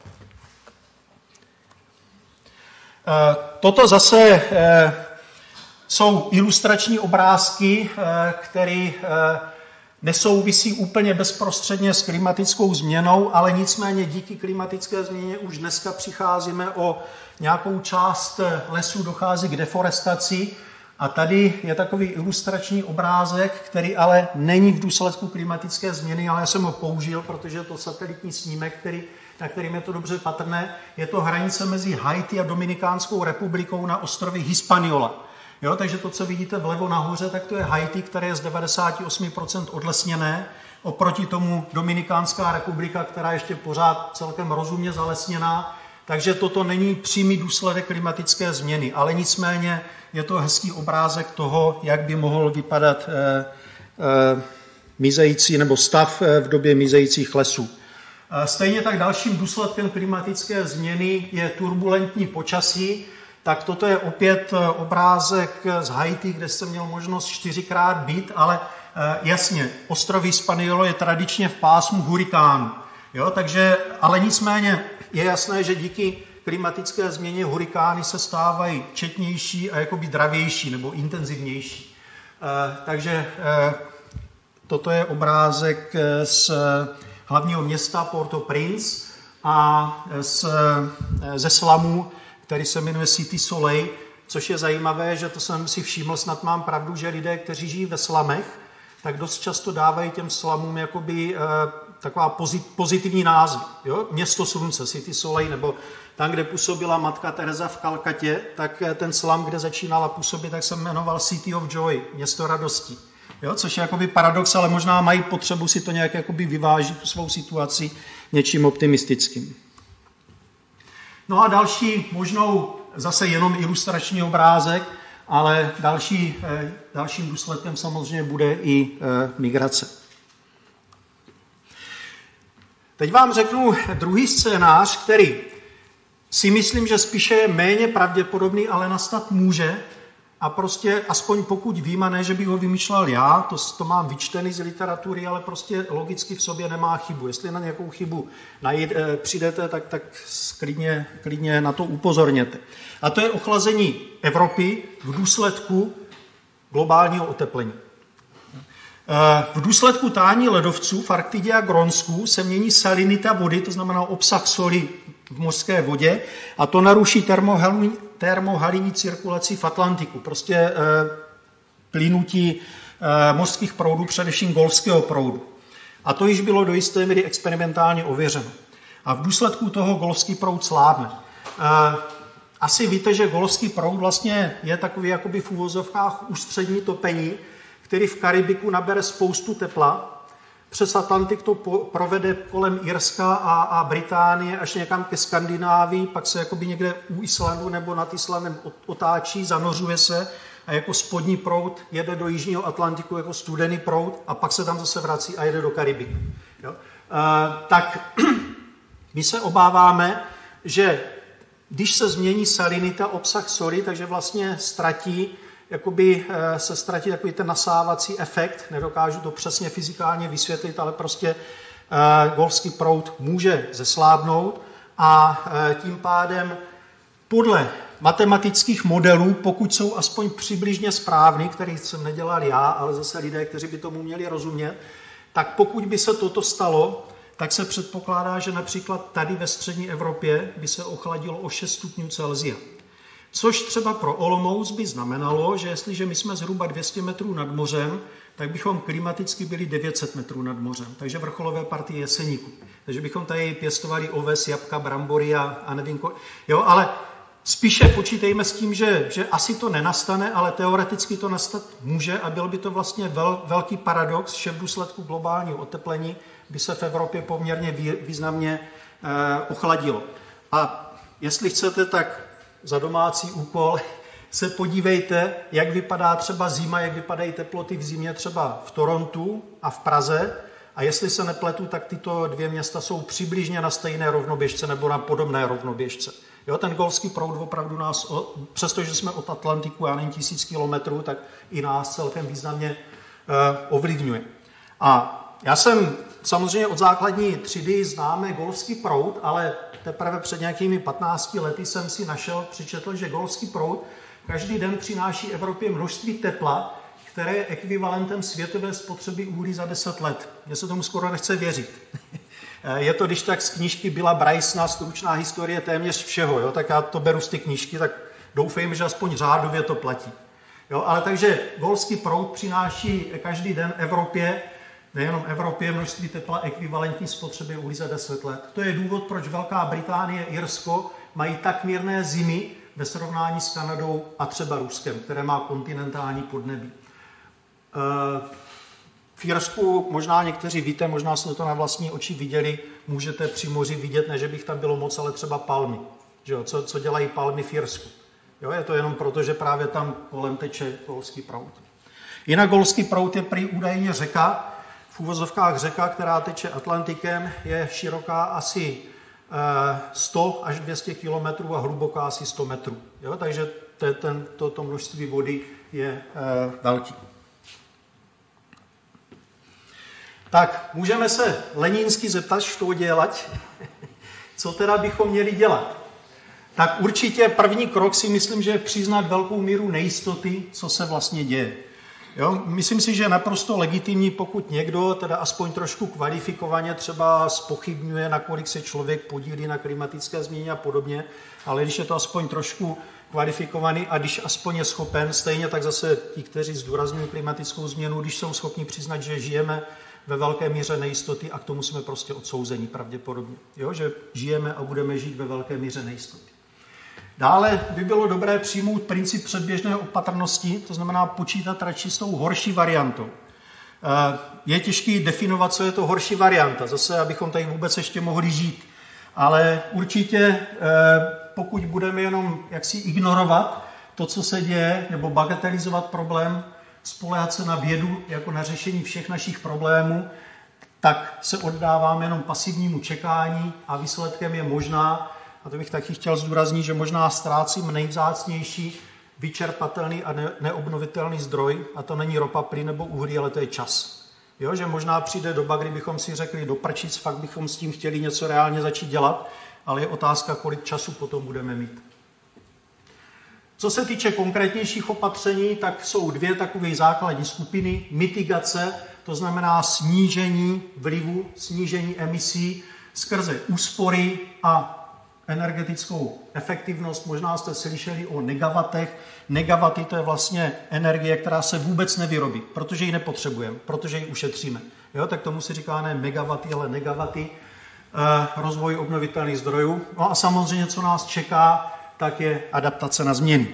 Toto zase jsou ilustrační obrázky, které nesouvisí úplně bezprostředně s klimatickou změnou, ale nicméně díky klimatické změně už dneska přicházíme o nějakou část lesů, dochází k deforestaci. A tady je takový ilustrační obrázek, který ale není v důsledku klimatické změny, ale já jsem ho použil, protože je to satelitní snímek, na kterým je to dobře patrné. Je to hranice mezi Haiti a Dominikánskou republikou na ostrově Hispaniola. Jo, takže to, co vidíte vlevo nahoře, tak to je Haiti, které je z 98% odlesněné. Oproti tomu Dominikánská republika, která je ještě pořád celkem rozumně zalesněná. Takže toto není přímý důsledek klimatické změny, ale nicméně je to hezký obrázek toho, jak by mohl vypadat mizející nebo stav v době mizejících lesů. Stejně tak dalším důsledkem klimatické změny je turbulentní počasí. Tak toto je opět obrázek z Haiti, kde jsem měl možnost 4krát být, ale jasně, ostrov Hispaniola je tradičně v pásmu hurikánu. Jo, takže, ale nicméně je jasné, že díky klimatické změně hurikány se stávají četnější a jakoby dravější nebo intenzivnější. Takže toto je obrázek z hlavního města Port-au-Prince a ze slamu, který se jmenuje Cité Soleil, což je zajímavé, že to jsem si všiml, snad mám pravdu, že lidé, kteří žijí ve slamech, tak dost často dávají těm slamům jakoby taková pozitivní názvy. Jo? Město slunce, Cité Soleil, nebo tam, kde působila matka Teresa v Kalkatě, tak ten slam, kde začínala působit, tak se jmenoval City of Joy, město radosti. Jo? Což je jakoby paradox, ale možná mají potřebu si to nějak jakoby vyvážit tu svou situaci něčím optimistickým. No a další, možnou zase jenom ilustrační obrázek, ale dalším důsledkem samozřejmě bude i migrace. Teď vám řeknu druhý scénář, který si myslím, že spíše je méně pravděpodobný, ale nastat může. A prostě, aspoň pokud vím, a ne, že bych ho vymýšlel já, to mám vyčtený z literatury, ale prostě logicky v sobě nemá chybu. Jestli na nějakou chybu přijdete, tak klidně na to upozorněte. A to je ochlazení Evropy v důsledku globálního oteplení. V důsledku tání ledovců v Arktidě a Grónsku se mění salinita vody, to znamená obsah soli v mořské vodě, a to naruší termohalinní cirkulaci v Atlantiku, prostě plynutí mořských proudů, především golfského proudu. A to již bylo do jisté míry experimentálně ověřeno. A v důsledku toho golfský proud slábne. Asi víte, že golfský proud vlastně je takový jakoby v uvozovkách ústřední topení, který v Karibiku nabere spoustu tepla, přes Atlantik to provede kolem Irska a Británie až někam ke Skandinávii, pak se jakoby někde u Islandu nebo nad Islandem otáčí, zanořuje se a jako spodní proud jede do jižního Atlantiku jako studený proud a pak se tam zase vrací a jede do Karibiku. Jo? Tak my se obáváme, že když se změní salinita, obsah soli, takže vlastně se ztratí takový ten nasávací efekt, nedokážu to přesně fyzikálně vysvětlit, ale prostě golfský proud může zeslábnout a tím pádem podle matematických modelů, pokud jsou aspoň přibližně správný, který jsem nedělal já, ale zase lidé, kteří by tomu měli rozumět, tak pokud by se toto stalo, tak se předpokládá, že například tady ve střední Evropě by se ochladilo o 6 stupňů Celsia. Což třeba pro Olomouc by znamenalo, že jestliže my jsme zhruba 200 metrů nad mořem, tak bychom klimaticky byli 900 metrů nad mořem, takže vrcholové partie Jeseníku. Takže bychom tady pěstovali oves, jabka, brambory a nevím jo, ale spíše počítejme s tím, že asi to nenastane, ale teoreticky to nastat může a byl by to vlastně velký paradox, že v důsledku globálního oteplení by se v Evropě poměrně významně ochladilo. A jestli chcete, tak za domácí úkol se podívejte, jak vypadá třeba zima, jak vypadají teploty v zimě třeba v Torontu a v Praze. A jestli se nepletu, tak tyto dvě města jsou přibližně na stejné rovnoběžce nebo na podobné rovnoběžce. Jo, ten golfský proud opravdu nás, přestože jsme od Atlantiku, já nevím, 1000 kilometrů, tak i nás celkem významně ovlivňuje. A já jsem samozřejmě od základní třídy známe golfský proud, ale teprve před nějakými 15 lety jsem si přečetl, že golfský proud každý den přináší Evropě množství tepla, které je ekvivalentem světové spotřeby uhlí za 10 let. Mně se tomu skoro nechce věřit. Je to, když tak z knížky Billa Brysona, Stručná historie téměř všeho, jo? Tak já to beru z ty knížky, tak doufejme, že aspoň řádově to platí. Jo? Ale takže golský proud přináší každý den Evropě, nejenom Evropě, množství tepla ekvivalentní spotřeby uhlí za 10 let. To je důvod, proč Velká Británie, Irsko mají tak mírné zimy ve srovnání s Kanadou a třeba Ruskem, které má kontinentální podnebí. V Irsku možná někteří víte, možná jste to na vlastní oči viděli, můžete při moři vidět, ne že bych tam bylo moc, ale třeba palmy. Že jo? Co dělají palmy v Irsku? Jo, je to jenom proto, že právě tam kolem teče golský proud. Jinak golský proud je prý údajně řeka, v úvozovkách řeka, která teče Atlantikem, je široká asi 100 až 200 km a hluboká asi 100 metrů. Jo, takže to množství vody je velký. Tak, můžeme se lenínsky zeptat, co dělat, co teda bychom měli dělat. Tak určitě první krok si myslím, že je přiznat velkou míru nejistoty, co se vlastně děje. Jo? Myslím si, že je naprosto legitimní, pokud někdo teda aspoň trošku kvalifikovaně třeba zpochybňuje, nakolik se člověk podílí na klimatické změně a podobně, ale když je to aspoň trošku kvalifikovaný a když aspoň je schopen, stejně tak zase ti, kteří zdůrazňují klimatickou změnu, když jsou schopni přiznat, že žijeme ve velké míře nejistoty a k tomu jsme prostě odsouzeni pravděpodobně. Jo? Že žijeme a budeme žít ve velké míře nejistoty. Dále by bylo dobré přijmout princip předběžné opatrnosti, to znamená počítat radši s tou horší variantou. Je těžké definovat, co je to horší varianta, zase abychom tady vůbec ještě mohli žít. Ale určitě, pokud budeme jenom jaksi ignorovat to, co se děje, nebo bagatelizovat problém, spoléhat se na vědu jako na řešení všech našich problémů, tak se oddáváme jenom pasivnímu čekání a výsledkem je možná, a to bych taky chtěl zdůraznit, že možná ztrácím nejvzácnější vyčerpatelný a neobnovitelný zdroj, a to není ropa, plyn nebo uhlí, ale to je čas. Jo, že možná přijde doba, kdybychom si řekli, do prčic, fakt bychom s tím chtěli něco reálně začít dělat, ale je otázka, kolik času potom budeme mít. Co se týče konkrétnějších opatření, tak jsou dvě takové základní skupiny. Mitigace, to znamená snížení vlivu, snížení emisí skrze úspory a energetickou efektivnost. Možná jste slyšeli o negavatech. Negawaty to je vlastně energie, která se vůbec nevyrobí, protože ji nepotřebujeme, protože ji ušetříme. Jo, tak tomu se říká ne megawaty, ale negawaty. Rozvoj obnovitelných zdrojů. No a samozřejmě, co nás čeká, tak je adaptace na změny.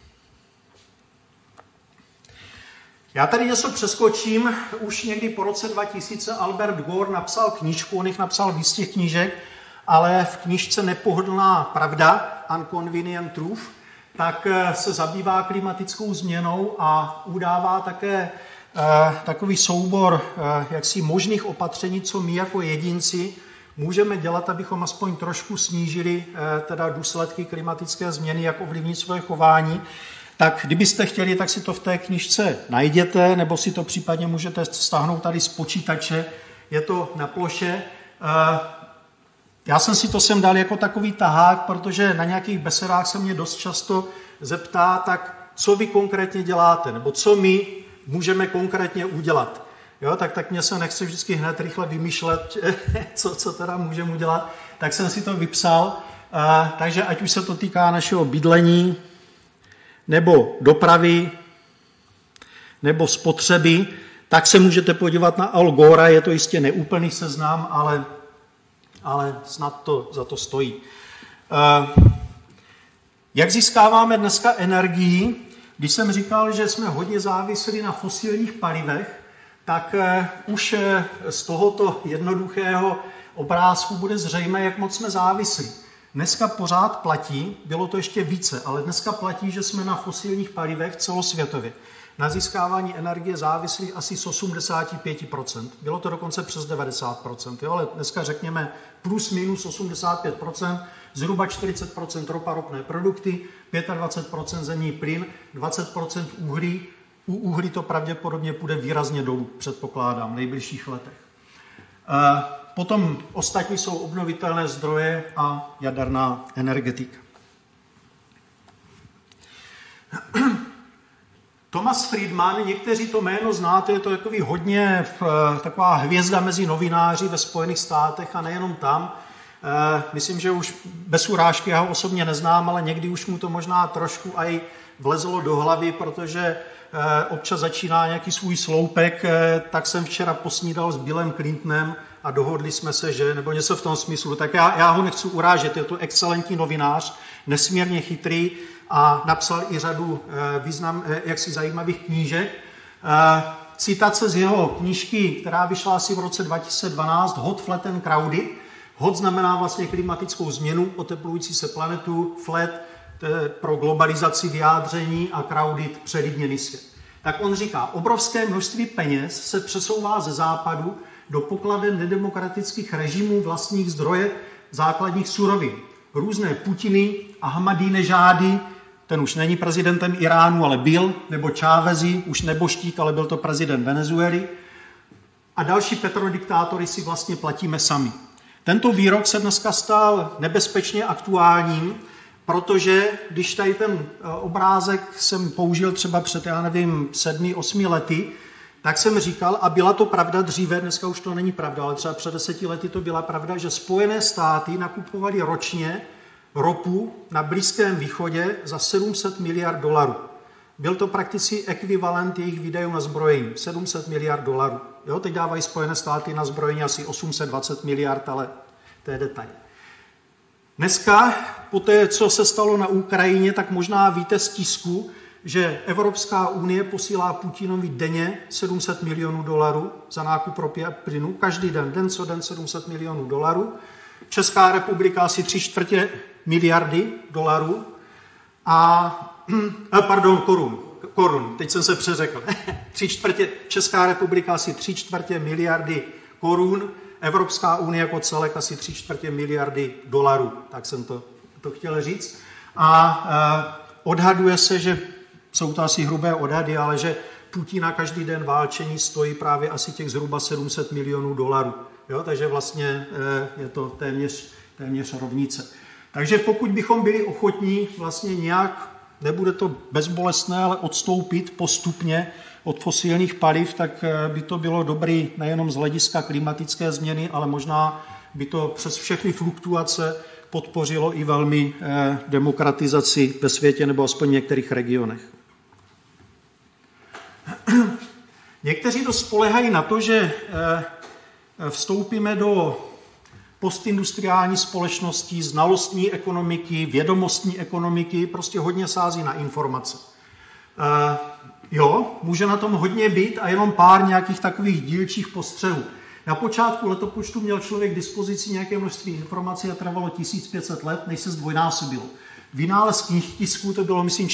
Já tady něco přeskočím. Už někdy po roce 2000 Albert Gore napsal knížku, on jich napsal víc těch knížek, ale v knížce Nepohodlná pravda, Unconvenient Truth, tak se zabývá klimatickou změnou a udává také takový soubor jaksi možných opatření, co my jako jedinci můžeme dělat, abychom aspoň trošku snížili teda důsledky klimatické změny, jak ovlivnit svoje chování. Tak kdybyste chtěli, tak si to v té knížce najděte, nebo si to případně můžete stáhnout tady z počítače. Je to na ploše. Já jsem si to sem dal jako takový tahák, protože na nějakých besedách se mě dost často zeptá, tak co vy konkrétně děláte, nebo co my můžeme konkrétně udělat. Jo, tak mě se nechce vždycky hned rychle vymýšlet, co teda můžeme udělat, tak jsem si to vypsal. Takže ať už se to týká našeho bydlení, nebo dopravy, nebo spotřeby, tak se můžete podívat na Al Gora, je to jistě neúplný seznam, ale snad to za to stojí. Jak získáváme dneska energii? Když jsem říkal, že jsme hodně závislí na fosilních palivech, tak už z tohoto jednoduchého obrázku bude zřejmé, jak moc jsme závislí. Dneska pořád platí, bylo to ještě více, ale dneska platí, že jsme na fosilních palivech celosvětově. Na získávání energie závislí asi z 85%. Bylo to dokonce přes 90%, jo? Ale dneska řekněme plus minus 85%, zhruba 40% ropa, ropné produkty, 25% zemní plyn, 20% uhlí. U uhlí to pravděpodobně půjde výrazně dolů, předpokládám, v nejbližších letech. Potom ostatní jsou obnovitelné zdroje a jaderná energetika. Thomas Friedman, někteří to jméno znáte, je to takový hodně taková hvězda mezi novináři ve Spojených státech a nejenom tam. Myslím, že už bez urážky, já ho osobně neznám, ale někdy už mu to možná trošku aj vlezlo do hlavy, protože občas začíná nějaký svůj sloupek, tak jsem včera posnídal s Billem Clintonem a dohodli jsme se, že, nebo něco v tom smyslu, tak já ho nechci urážet, je to excelentní novinář, nesmírně chytrý a napsal i řadu jaksi zajímavých knížek. Citace z jeho knížky, která vyšla asi v roce 2012, Hot, Flat and Crowded. Hot znamená vlastně klimatickou změnu, oteplující se planetu, flat pro globalizaci vyjádření a crowded přelidněný svět. Tak on říká, obrovské množství peněz se přesouvá ze západu do pokladen nedemokratických režimů vlastních zdroje základních surovin. Různé Putiny, Ahmadinežády, ten už není prezidentem Iránu, ale byl, nebo Chávezi, už neboštík, ale byl to prezident Venezuely. A další petrodiktátory si vlastně platíme sami. Tento výrok se dneska stal nebezpečně aktuálním, protože když tady ten obrázek jsem použil třeba před, 7-8 lety, tak jsem říkal, a byla to pravda dříve, dneska už to není pravda, ale třeba před 10 lety to byla pravda, že Spojené státy nakupovaly ročně ropu na Blízkém východě za $700 miliard. Byl to prakticky ekvivalent jejich výdajů na zbrojení, $700 miliard. Jo, teď dávají Spojené státy na zbrojení asi 820 miliard, ale to je detail. Dneska, po té, co se stalo na Ukrajině, tak možná víte z tisku, že Evropská unie posílá Putinovi denně $700 milionů za nákup ropy a plynu. Každý den co den $700 milionů. Česká republika asi 3/4 miliardy dolarů korun, teď jsem se přeřekl. Česká republika asi 3/4 miliardy korun, Evropská unie jako celek asi 3/4 miliardy dolarů, tak jsem to chtěl říct. A odhaduje se, že jsou to asi hrubé odhady, ale že Putina každý den válčení stojí právě asi těch zhruba $700 milionů. Jo, takže vlastně je to téměř rovnice. Takže pokud bychom byli ochotní vlastně nějak, nebude to bezbolestné, ale odstoupit postupně od fosilních paliv, tak by to bylo dobrý nejenom z hlediska klimatické změny, ale možná by to přes všechny fluktuace podpořilo i velmi demokratizaci ve světě nebo aspoň v některých regionech. Někteří to spoléhají na to, že vstoupíme do postindustriální společnosti, znalostní ekonomiky, vědomostní ekonomiky, prostě hodně sází na informace. Jo, může na tom hodně být a jenom pár nějakých takových dílčích postřehů. Na počátku letopočtu měl člověk k dispozici nějaké množství informací a trvalo 1500 let, než se zdvojnásobilo. Vynález knihtisků to bylo, myslím,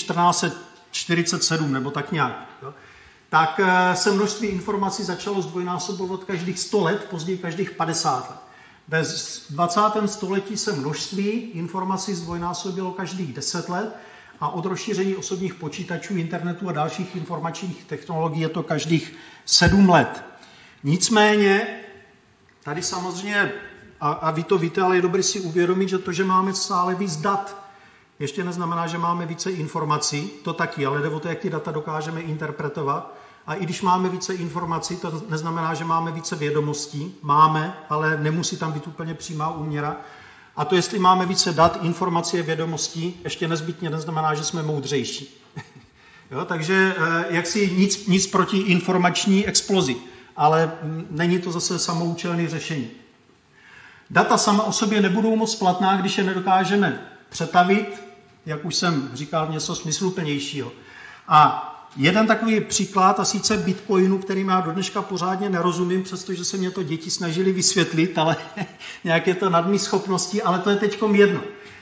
1447 nebo tak nějak. Jo. Tak se množství informací začalo zdvojnásobovat každých 100 let, později každých 50 let. Ve 20. století se množství informací zdvojnásobilo každých 10 let a od rozšíření osobních počítačů, internetu a dalších informačních technologií je to každých 7 let. Nicméně, tady samozřejmě, a vy to víte, ale je dobré si uvědomit, že to, že máme stále víc dat, ještě neznamená, že máme více informací, to taky, ale jde o to, jak ty data dokážeme interpretovat. A i když máme více informací, to neznamená, že máme více vědomostí. Máme, ale nemusí tam být úplně přímá úměra. A to, jestli máme více dat, informací a vědomostí, ještě nezbytně neznamená, že jsme moudřejší. Jo, takže jaksi nic proti informační explozi, ale není to zase samoučelné řešení. Data sama o sobě nebudou moc platná, když je nedokážeme přetavit, jak už jsem říkal, něco smysluplnějšího. A jeden takový příklad, a sice Bitcoinu, kterým já do dneška pořádně nerozumím, přestože se mě to děti snažili vysvětlit, ale nějak je to nad mý schopností, ale to je teďkom jedno.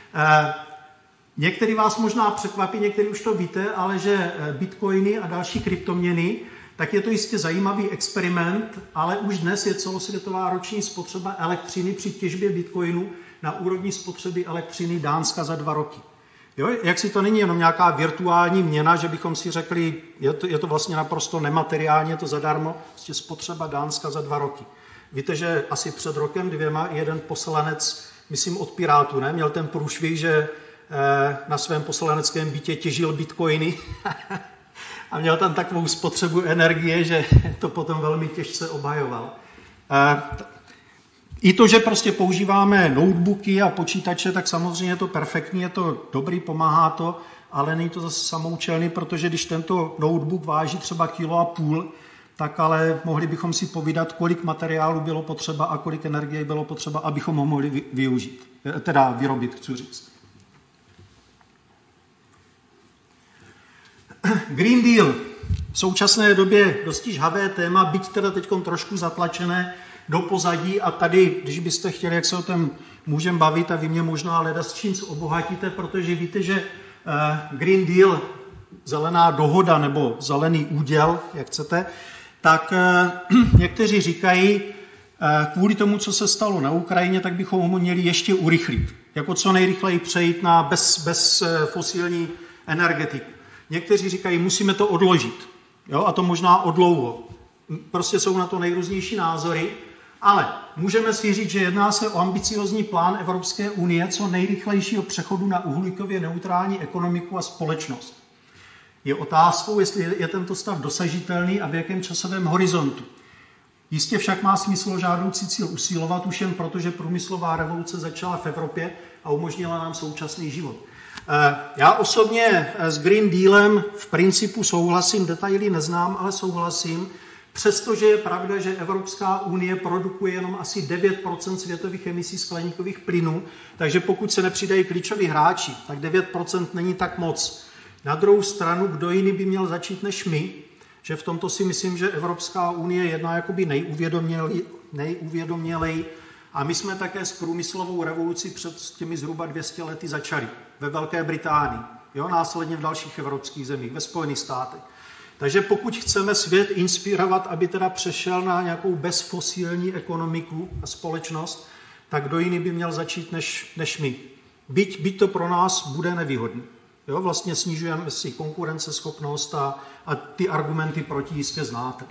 Některý vás možná překvapí, některý už to víte, ale že Bitcoiny a další kryptoměny, tak je to jistě zajímavý experiment, ale už dnes je celosvětová roční spotřeba elektřiny při těžbě Bitcoinu na úrovni spotřeby elektřiny Dánska za 2 roky. Jo, jak si to není jenom nějaká virtuální měna, že bychom si řekli, je to vlastně naprosto nemateriálně, je to zadarmo, vlastně spotřeba Dánska za 2 roky. Víte, že asi před rokem 2 jeden poslanec, myslím od Pirátů, ne, měl ten průšvih, že na svém poslaneckém bytě těžil bitcoiny a měl tam takovou spotřebu energie, že to potom velmi těžce obhajoval. I to, že prostě používáme notebooky a počítače, tak samozřejmě je to perfektní, je to dobrý, pomáhá to, ale není to zase samoučelný, protože když tento notebook váží třeba 1,5 kg, tak ale mohli bychom si povídat, kolik materiálu bylo potřeba a kolik energie bylo potřeba, abychom ho mohli využít, teda vyrobit, chci říct. Green Deal. V současné době dosti žhavé téma, byť teda teď trošku zatlačené do pozadí a tady, když byste chtěli, jak se o tom můžeme bavit a vy mě možná leda s čím obohatíte, protože víte, že Green Deal, zelená dohoda nebo zelený úděl, jak chcete, tak někteří říkají, kvůli tomu, co se stalo na Ukrajině, tak bychom ho měli ještě urychlit. Jako co nejrychleji přejít na bez fosilní energetiku. Někteří říkají, musíme to odložit. Jo? A to možná odlouho. Prostě jsou na to nejrůznější názory, ale můžeme si říct, že jedná se o ambiciózní plán Evropské unie co nejrychlejšího přechodu na uhlíkově neutrální ekonomiku a společnost. Je otázkou, jestli je tento stav dosažitelný a v jakém časovém horizontu. Jistě však má smysl žádoucí cíl usilovat už jen proto, že průmyslová revoluce začala v Evropě a umožnila nám současný život. Já osobně s Green Dealem v principu souhlasím, detaily neznám, ale souhlasím, přestože je pravda, že Evropská unie produkuje jenom asi 9% světových emisí skleníkových plynů, takže pokud se nepřidají klíčoví hráči, tak 9% není tak moc. Na druhou stranu, kdo jiný by měl začít než my, že v tomto si myslím, že Evropská unie jedná jakoby nejuvědomělej a my jsme také s průmyslovou revolucí před těmi zhruba 200 lety začali ve Velké Británii, jo, následně v dalších evropských zemích, ve Spojených státech. Takže pokud chceme svět inspirovat, aby teda přešel na nějakou bezfosilní ekonomiku a společnost, tak kdo jiný by měl začít než my. Byť to pro nás bude nevýhodné. Jo, vlastně snižujeme si konkurenceschopnost a ty argumenty proti jistě znáte.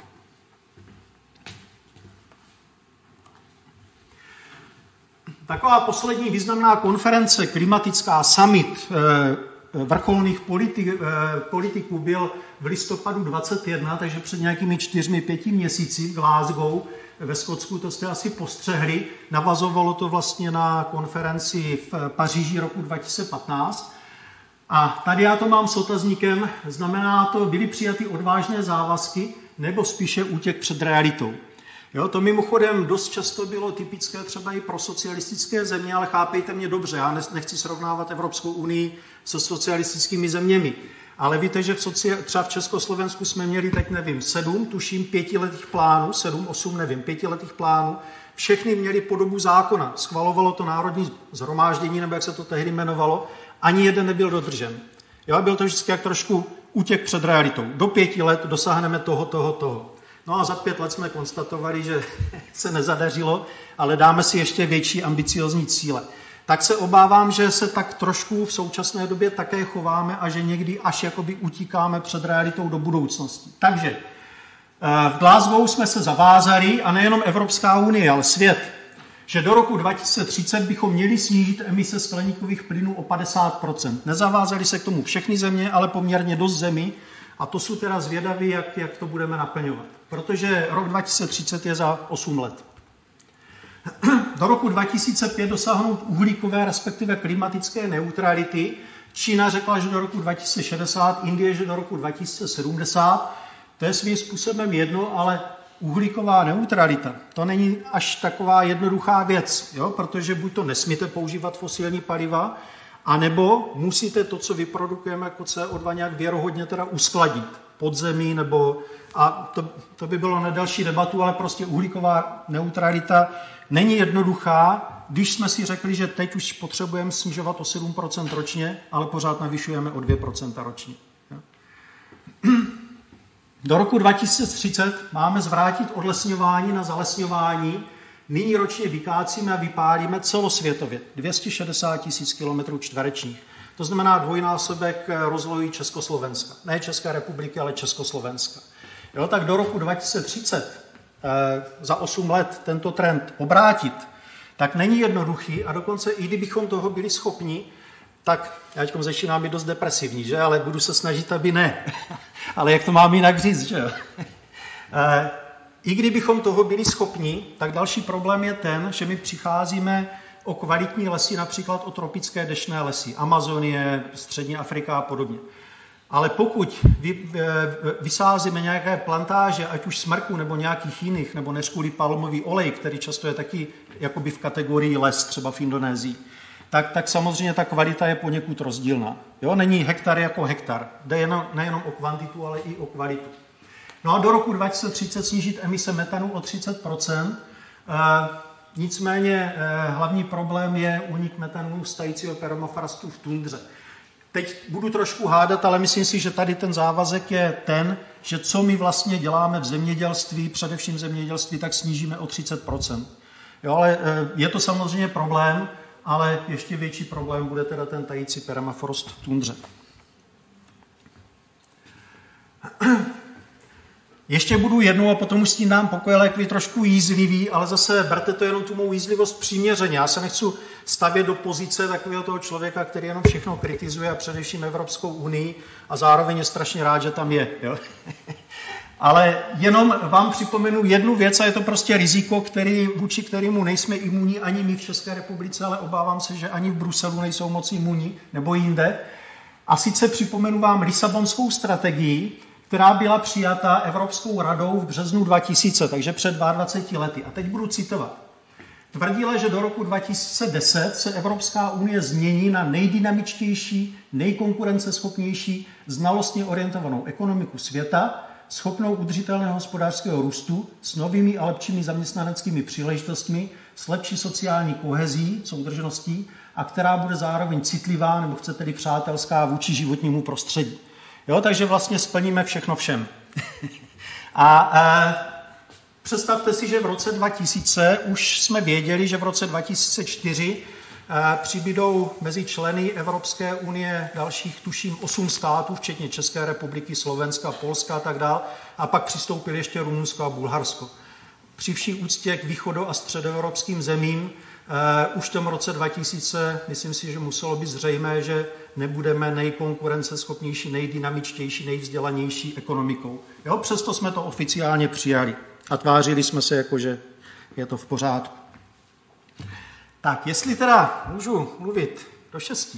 Taková poslední významná konference, klimatická summit vrcholných politiků byl v listopadu 2021, takže před nějakými 4-5 měsíci v Glasgow ve Skotsku, to jste asi postřehli. Navazovalo to vlastně na konferenci v Paříži roku 2015. A tady já to mám s otazníkem, znamená to, byly přijaty odvážné závazky nebo spíše útěk před realitou. Jo, to mimochodem dost často bylo typické třeba i pro socialistické země, ale chápejte mě dobře, já nechci srovnávat Evropskou unii se socialistickými zeměmi. Ale víte, že třeba v Československu jsme měli, tak nevím, 7, tuším, 5letých plánů, 7, 8, nevím, 5letých plánů. Všechny měli podobu zákona. Schvalovalo to Národní shromáždění, nebo jak se to tehdy jmenovalo, ani jeden nebyl dodržen. Jo, byl to vždycky jak trošku útěk před realitou. Do 5 let dosáhneme toho. No a za 5 let jsme konstatovali, že se nezadařilo, ale dáme si ještě větší ambiciozní cíle. Tak se obávám, že se tak trošku v současné době také chováme a že někdy až jakoby utíkáme před realitou do budoucnosti. Takže v Glasgow jsme se zavázali, a nejenom Evropská unie, ale svět, že do roku 2030 bychom měli snížit emise skleníkových plynů o 50%. Nezavázali se k tomu všechny země, ale poměrně dost zemí. A to jsou teda zvědaví, jak to budeme naplňovat. Protože rok 2030 je za 8 let. Do roku 2005 dosáhnout uhlíkové, respektive klimatické neutrality. Čína řekla, že do roku 2060, Indie, že do roku 2070. To je svým způsobem jedno, ale uhlíková neutralita, to není až taková jednoduchá věc, jo? Protože buď to nesmíte používat fosilní paliva, anebo musíte to, co vyprodukujeme jako CO2, nějak věrohodně teda uskladit pod zemí, nebo, a to by bylo na další debatu, ale prostě uhlíková neutralita není jednoduchá, když jsme si řekli, že teď už potřebujeme snižovat o 7% ročně, ale pořád navyšujeme o 2% ročně. Do roku 2030 máme zvrátit odlesňování na zalesňování. Nyní ročně vykácíme a vypálíme celosvětově 260 000 km čtverečních. To znamená dvojnásobek rozlohy Československa. Ne České republiky, ale Československa. Jo, tak do roku 2030 za 8 let tento trend obrátit, tak není jednoduchý a dokonce i kdybychom toho byli schopni, tak já teď začínám být dost depresivní, že? Ale budu se snažit, aby ne. Ale jak to mám jinak říct, že jo? I kdybychom toho byli schopni, tak další problém je ten, že my přicházíme o kvalitní lesy, například o tropické deštné lesy, Amazonie, Střední Afrika a podobně. Ale pokud vysázíme nějaké plantáže, ať už smrku nebo nějakých jiných, nebo neřku-li palmový olej, který často je taky jakoby v kategorii les, třeba v Indonésii, tak samozřejmě ta kvalita je poněkud rozdílná. Jo? Není hektar jako hektar. Jde nejenom o kvantitu, ale i o kvalitu. No a do roku 2030 snížit emise metanu o 30%. Nicméně hlavní problém je únik metanu z tajícího permafrostu v tundře. Teď budu trošku hádat, ale myslím si, že tady ten závazek je ten, že co my vlastně děláme v zemědělství, především v zemědělství, tak snížíme o 30%. Jo, ale je to samozřejmě problém, ale ještě větší problém bude teda ten tající permafrost v tundře. Ještě budu jednou a potom už s tím dám pokoj, ale jak trošku jízlivý, ale zase berte to jenom tu mou jízlivost přiměřeně. Já se nechci stavět do pozice takového toho člověka, který jenom všechno kritizuje a především Evropskou unii a zároveň je strašně rád, že tam je. Jo? Ale jenom vám připomenu jednu věc a je to prostě riziko, vůči kterému nejsme imunní ani my v České republice, ale obávám se, že ani v Bruselu nejsou moc imunní nebo jinde. A sice připomenu vám Lisabonskou strategii, která byla přijata Evropskou radou v březnu 2000, takže před 22 lety. A teď budu citovat. Tvrdila, že do roku 2010 se Evropská unie změní na nejdynamičtější, nejkonkurenceschopnější, znalostně orientovanou ekonomiku světa, schopnou udržitelného hospodářského růstu, s novými a lepšími zaměstnaneckými příležitostmi, s lepší sociální kohezí, soudržností a která bude zároveň citlivá, nebo chcete-li přátelská vůči životnímu prostředí. Jo, takže vlastně splníme všechno všem. A představte si, že v roce 2000 už jsme věděli, že v roce 2004 přibydou mezi členy Evropské unie dalších, tuším, 8 států, včetně České republiky, Slovenska, Polska a tak dále. A pak přistoupili ještě Rumunsko a Bulharsko. Při vší úctě k východo- a středoevropským zemím už v tom roce 2000, myslím si, že muselo být zřejmé, že nebudeme nejkonkurenceschopnější, nejdynamičtější, nejvzdělanější ekonomikou. Jo, přesto jsme to oficiálně přijali a tvářili jsme se jako, že je to v pořádku. Tak, jestli teda můžu mluvit do 6,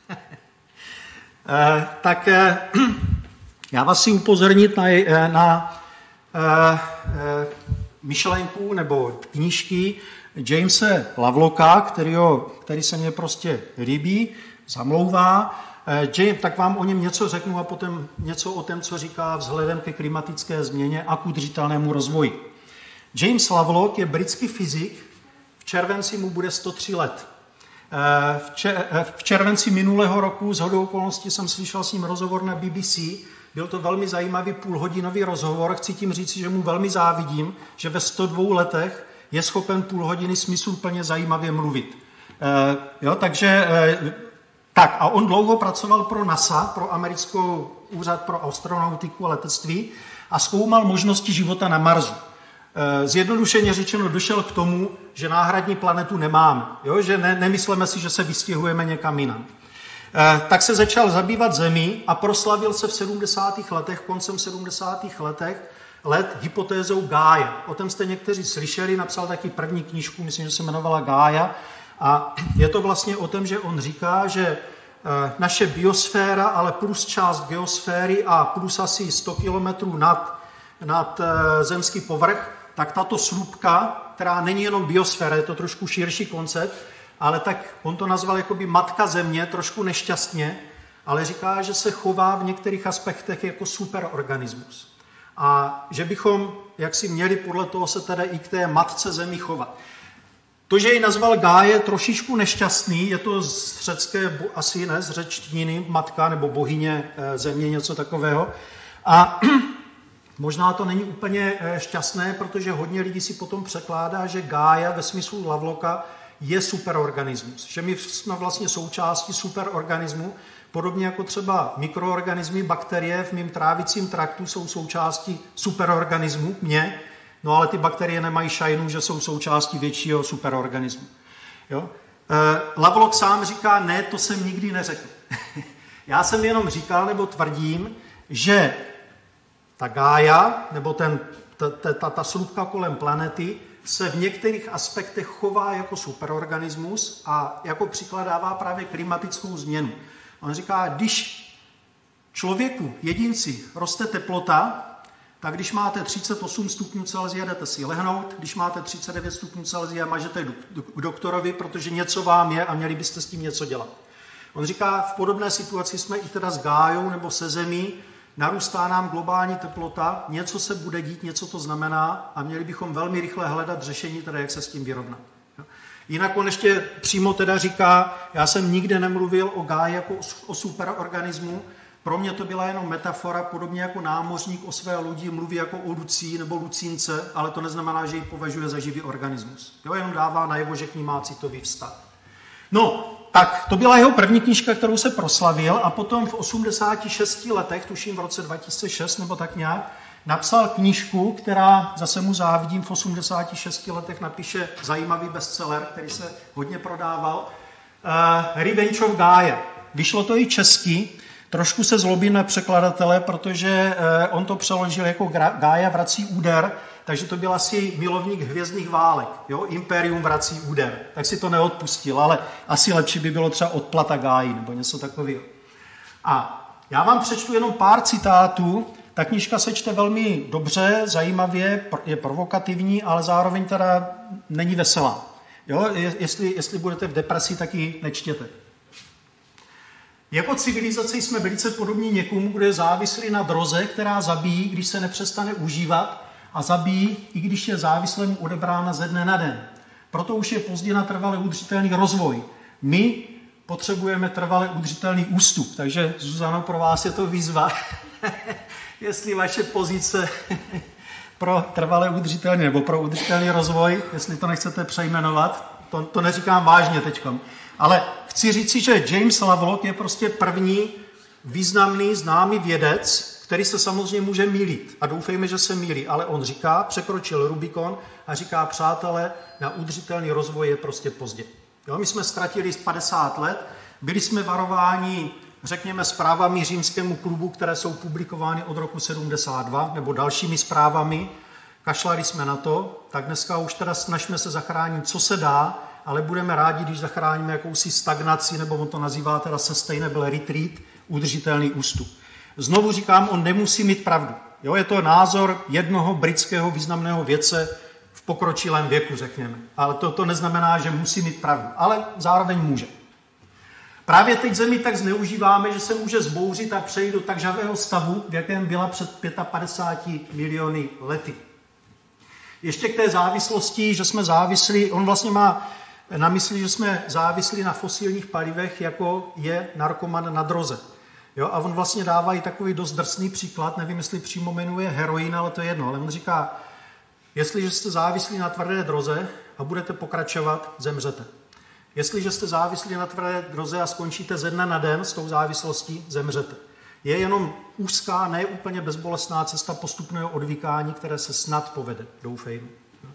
tak já vás chci upozornit na myšlenku nebo knížky Jamese Lovelocka, který se mně prostě líbí, zamlouvá. Tak vám o něm něco řeknu a potom něco o tom, co říká vzhledem ke klimatické změně a k udržitelnému rozvoji. James Lovelock je britský fyzik, v červenci mu bude 103 let. V červenci minulého roku shodou okolností jsem slyšel s ním rozhovor na BBC. Byl to velmi zajímavý půlhodinový rozhovor. Chci tím říct, že mu velmi závidím, že ve 102 letech je schopen půl hodiny smysluplně zajímavě mluvit. Tak a on dlouho pracoval pro NASA, pro americkou úřad pro astronautiku a letectví a zkoumal možnosti života na Marsu. Zjednodušeně řečeno došel k tomu, že náhradní planetu nemáme, jo? Že nemyslíme si, že se vystěhujeme někam jinam. Tak se začal zabývat Zemí a proslavil se v 70. letech, koncem 70. let hypotézou Gája. O tom jste někteří slyšeli, napsal taky první knížku, myslím, že se jmenovala Gája. A je to vlastně o tom, že on říká, že naše biosféra, ale plus část geosféry a plus asi 100 kilometrů nad zemský povrch, tak tato slupka, která není jenom biosféra, je to trošku širší koncept, ale tak on to nazval jakoby matka země, trošku nešťastně, ale říká, že se chová v některých aspektech jako superorganismus. A že bychom jaksi měli podle toho se teda i k té matce zemi chovat. To, že ji nazval Gáje, trošičku nešťastný, je to z řecké, asi ne, z řečtiny, matka nebo bohyně země, něco takového. A možná to není úplně šťastné, protože hodně lidí si potom překládá, že Gája ve smyslu Lovelocka je superorganismus. Že my jsme vlastně součástí superorganismu, podobně jako třeba mikroorganismy, bakterie v mým trávicím traktu jsou součástí superorganismu, no ale ty bakterie nemají šajnu, že jsou součástí většího superorganismu. Jo? Lovelock sám říká, ne, to jsem nikdy neřekl. Já jsem jenom říkal, nebo tvrdím, že Ta Gaia, nebo ta slupka kolem planety, se v některých aspektech chová jako superorganismus a jako příklad dává právě klimatickou změnu. On říká, když člověku, jedinci, roste teplota, tak když máte 38 stupňů Celsia, jdete si lehnout, když máte 39 stupňů Celsia, mažete k doktorovi, protože něco vám je a měli byste s tím něco dělat. On říká, v podobné situaci jsme i teda s Gájou nebo se Zemí, narůstá nám globální teplota, něco se bude dít, něco to znamená a měli bychom velmi rychle hledat řešení, teda jak se s tím vyrovnat. Jinak on ještě přímo teda říká, já jsem nikde nemluvil o Gáji jako o superorganismu, pro mě to byla jenom metafora, podobně jako námořník o své lodi mluví jako o Lucii nebo Lucínce, ale to neznamená, že ji považuje za živý organismus. Jo, jenom dává najevo, že k ní má citový vztah. No, tak to byla jeho první knížka, kterou se proslavil a potom v 86 letech, tuším v roce 2006 nebo tak nějak, napsal knížku, která, zase mu závidím, v 86 letech napíše zajímavý bestseller, který se hodně prodával, Revenge of Gaia. Vyšlo to i česky, trošku se zlobím na překladatele, protože on to přeložil jako Gaia vrací úder, takže to byl asi milovník hvězdných válek. Jo? Imperium vrací úder. Tak si to neodpustil, ale asi lepší by bylo třeba odplata Gáji nebo něco takového. A já vám přečtu jenom pár citátů. Ta knížka se čte velmi dobře, zajímavě, je provokativní, ale zároveň teda není veselá. Jo? Jestli budete v depresi, tak ji nečtěte. Jako civilizace jsme velice podobní někomu, kdo je závislý na droze, která zabíjí, když se nepřestane užívat, a zabíjí, i když je závislému odebrána ze dne na den. Proto už je pozdě na trvale udržitelný rozvoj. My potřebujeme trvale udržitelný ústup. Takže, Zuzano, pro vás je to výzva. Jestli vaše pozice pro trvale udržitelný nebo pro udržitelný rozvoj, jestli to nechcete přejmenovat, to neříkám vážně teďkom. Ale chci říci, že James Lovelock je prostě první významný, známý vědec, který se samozřejmě může mýlit. A doufejme, že se mýlí. Ale on říká, překročil Rubikon a říká, přátelé, na udržitelný rozvoj je prostě pozdě. Jo, my jsme ztratili 50 let, byli jsme varováni, řekněme, zprávami Římskému klubu, které jsou publikovány od roku 72, nebo dalšími zprávami. Kašlali jsme na to, tak dneska už teda snažíme se zachránit, co se dá, ale budeme rádi, když zachráníme jakousi stagnaci, nebo on to nazývá teda sustainable retreat, udržitelný ústup. Znovu říkám, on nemusí mít pravdu. Jo, je to názor jednoho britského významného vědce v pokročilém věku, řekněme. Ale to neznamená, že musí mít pravdu, ale zároveň může. Právě teď Zemi tak zneužíváme, že se může zbouřit a přejít do tak žavého stavu, v jakém byla před 55 miliony lety. Ještě k té závislosti, že jsme závislí, on vlastně má na mysli, že jsme závislí na fosilních palivech, jako je narkoman na droze. Jo, a on vlastně dává i takový dost drsný příklad, nevím, jestli přímo jmenuje heroin, ale to je jedno. Ale on říká, jestliže jste závislí na tvrdé droze a budete pokračovat, zemřete. Jestliže jste závislí na tvrdé droze a skončíte ze dne na den s tou závislostí, zemřete. Je jenom úzká, ne úplně bezbolestná cesta postupného odvykání, které se snad povede, doufejme.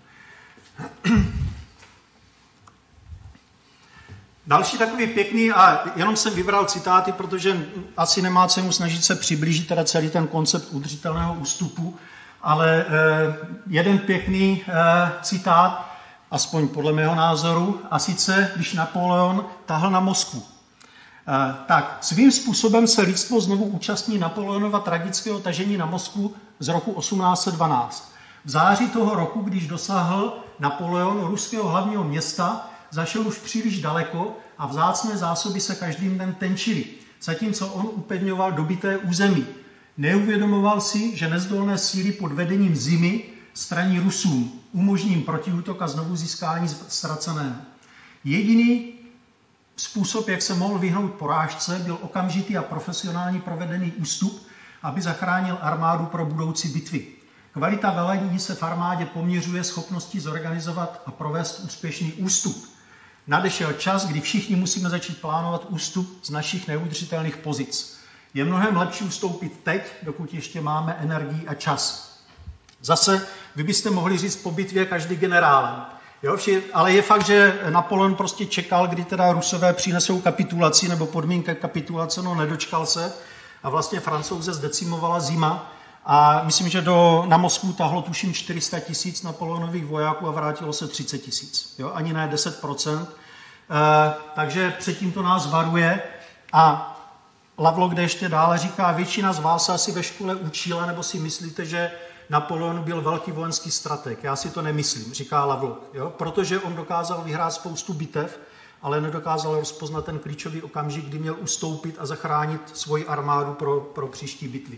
Další takový pěkný, a jenom jsem vybral citáty, protože asi nemá cenu snažit se přiblížit teda celý ten koncept udržitelného ústupu, ale jeden pěkný citát, aspoň podle mého názoru, a sice, když Napoleon tahl na Moskvu. Tak, svým způsobem se lidstvo znovu účastní Napoleonova tragického tažení na Moskvu z roku 1812. V září toho roku, když dosáhl Napoleon ruského hlavního města, zašel už příliš daleko a vzácné zásoby se každým dnem tenčily, zatímco on upevňoval dobyté území. Neuvědomoval si, že nezdolné síly pod vedením Zimy straní Rusům, umožní jim protiútok a znovu získání ztraceného. Jediný způsob, jak se mohl vyhnout porážce, byl okamžitý a profesionální provedený ústup, aby zachránil armádu pro budoucí bitvy. Kvalita velení se v armádě poměřuje schopností zorganizovat a provést úspěšný ústup. Nadešel čas, kdy všichni musíme začít plánovat ústup z našich neudržitelných pozic. Je mnohem lepší ustoupit teď, dokud ještě máme energii a čas. Zase vy byste mohli říct po bitvě každý generálem. Jo, ale je fakt, že Napoleon prostě čekal, kdy teda Rusové přinesou kapitulaci nebo podmínka kapitulace, no nedočkal se a vlastně Francouze zdecimovala zima a myslím, že na Moskvu tahlo tuším 400 000 Napoleonových vojáků a vrátilo se 30 000. Ani ne 10%. Takže předtím to nás varuje. A Lovelock jde ještě dále, říká, většina z vás se asi ve škole učila, nebo si myslíte, že Napoleon byl velký vojenský strateg. Já si to nemyslím, říká Lovelock, protože on dokázal vyhrát spoustu bitev, ale nedokázal rozpoznat ten klíčový okamžik, kdy měl ustoupit a zachránit svoji armádu pro příští bitvy.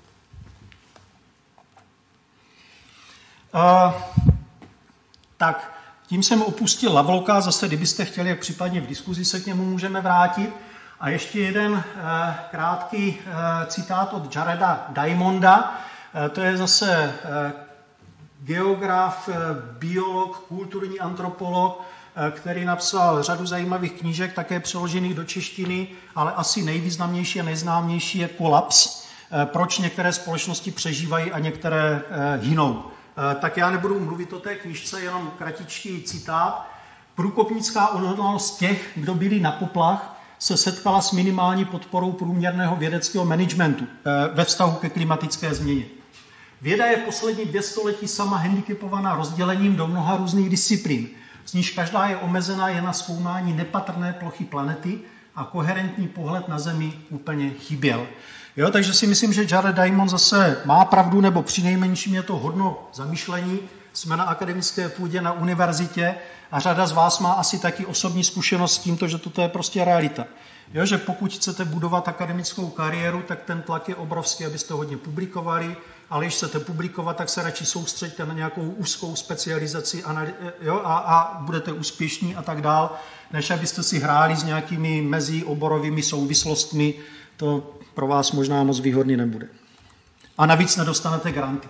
Tak, tím jsem opustil Lovelocka, zase kdybyste chtěli, jak případně v diskuzi se k němu můžeme vrátit. A ještě jeden krátký citát od Jareda Diamonda, to je zase geograf, biolog, kulturní antropolog, který napsal řadu zajímavých knížek, také přeložených do češtiny, ale asi nejvýznamnější a nejznámější je Kolaps, proč některé společnosti přežívají a některé hynou. Tak já nebudu mluvit o té knížce, jenom kratičký citát. Průkopnická odhodlanost těch, kdo byli na poplach, se setkala s minimální podporou průměrného vědeckého managementu ve vztahu ke klimatické změně. Věda je poslední 2 století sama handicapovaná rozdělením do mnoha různých disciplín, z níž každá je omezená jen na zkoumání nepatrné plochy planety a koherentní pohled na Zemi úplně chyběl. Takže si myslím, že Jared Diamond zase má pravdu, nebo přinejmenším je to hodno zamyšlení. Jsme na akademické půdě na univerzitě a řada z vás má asi taky osobní zkušenost s tímto, že toto je prostě realita. Že pokud chcete budovat akademickou kariéru, tak ten tlak je obrovský, abyste hodně publikovali, ale když chcete publikovat, tak se radši soustřeďte na nějakou úzkou specializaci a budete úspěšní a tak dál, než abyste si hráli s nějakými mezioborovými souvislostmi, to pro vás možná moc výhodný nebude. A navíc nedostanete granty.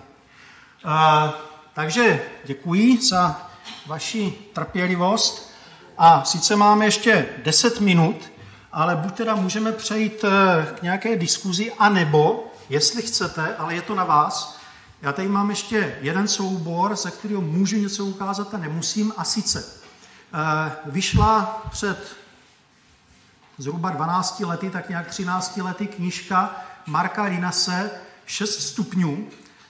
Takže děkuji za vaši trpělivost. A sice máme ještě 10 minut, ale buď teda můžeme přejít k nějaké diskuzi, anebo, jestli chcete, ale je to na vás, já tady mám ještě jeden soubor, ze kterého můžu něco ukázat a nemusím, a sice vyšla před zhruba 12 lety, tak nějak 13 lety knížka Marka Linase 6 stupňů.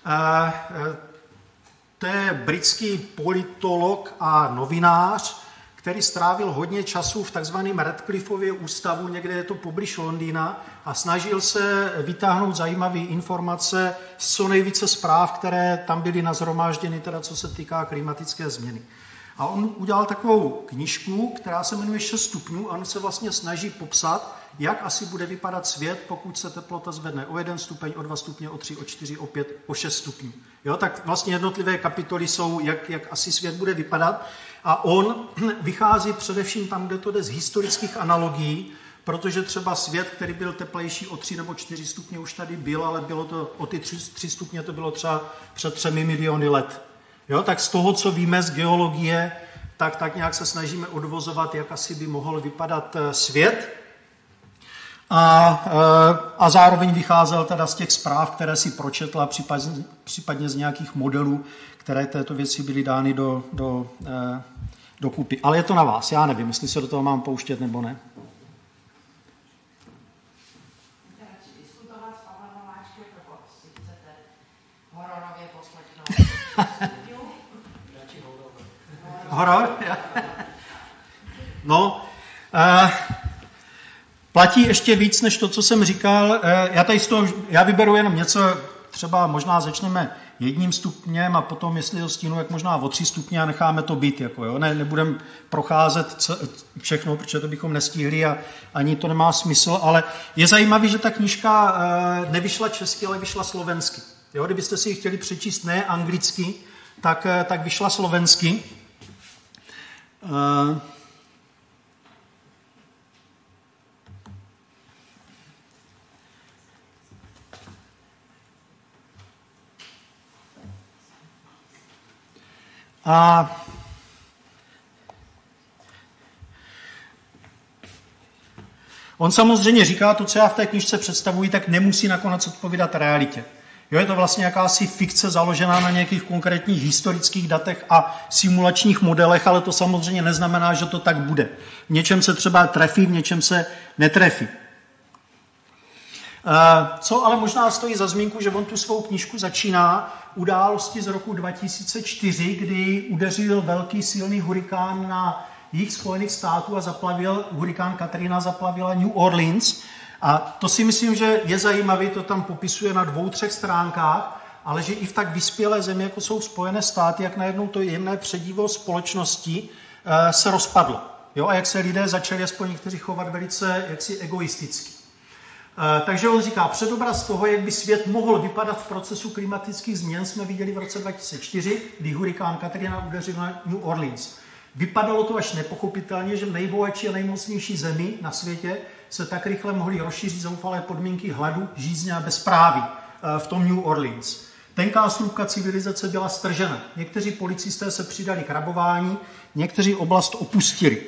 To je britský politolog a novinář, který strávil hodně času v takzvaném Radcliffově ústavu, někde je to poblíž Londýna, a snažil se vytáhnout zajímavé informace z co nejvíce zpráv, které tam byly nashromážděny, teda co se týká klimatické změny. A on udělal takovou knížku, která se jmenuje 6 stupňů a on se vlastně snaží popsat, jak asi bude vypadat svět, pokud se teplota zvedne o 1 stupeň, o 2 stupně, o 3, o 4, o 5, o 6 stupňů. Tak vlastně jednotlivé kapitoly jsou, jak asi svět bude vypadat. A on vychází především tam, kde to jde z historických analogií, protože třeba svět, který byl teplejší o 3 nebo 4 stupně, už tady byl, ale bylo to o ty 3 stupně, to bylo třeba před 3 miliony let. Tak z toho, co víme z geologie, tak nějak se snažíme odvozovat, jak asi by mohl vypadat svět. A zároveň vycházel teda z těch zpráv, které si pročetla, případně z nějakých modelů, které této věci byly dány do kupy. Ale je to na vás, já nevím, jestli se do toho mám pouštět nebo ne. Chci diskutovat s Pavlem Nováčkem, nebo si chcete hororově poslechnout? Horor? No, platí ještě víc, než to, co jsem říkal. Já vyberu jenom něco, třeba možná začneme 1 stupněm a potom, jestli to stínu, jak možná o 3 stupně a necháme to být. Nebudeme procházet všechno, protože to bychom nestihli a ani to nemá smysl, ale je zajímavé, že ta knížka nevyšla česky, ale vyšla slovensky. Kdybyste si ji chtěli přečíst ne anglicky, tak vyšla slovensky. A on samozřejmě říká to, co já v té knížce představuji, tak nemusí nakonec odpovídat realitě. Je to vlastně jakási fikce založená na nějakých konkrétních historických datech a simulačních modelech, ale to samozřejmě neznamená, že to tak bude. V něčem se třeba trefí, v něčem se netrefí. Co ale možná stojí za zmínku, že on tu svou knížku začíná události z roku 2004, kdy udeřil velký silný hurikán na jih Spojených států a hurikán Katrina zaplavila New Orleans. A to si myslím, že je zajímavé, to tam popisuje na 2-3 stránkách, ale že i v tak vyspělé zemi, jako jsou Spojené státy, jak najednou to jemné předivo společnosti se rozpadlo. Jo? A jak se lidé začali aspoň někteří chovat velice jaksi egoisticky. Takže on říká, předobraz toho, jak by svět mohl vypadat v procesu klimatických změn, jsme viděli v roce 2004, kdy hurikán Katrina udeřil na New Orleans. Vypadalo to až nepochopitelně, že v nejbohatší a nejmocnější zemi na světě se tak rychle mohly rozšířit zoufalé podmínky hladu, žízně a bezpráví v tom New Orleans. Tenká slupka civilizace byla stržena. Někteří policisté se přidali k rabování, někteří oblast opustili.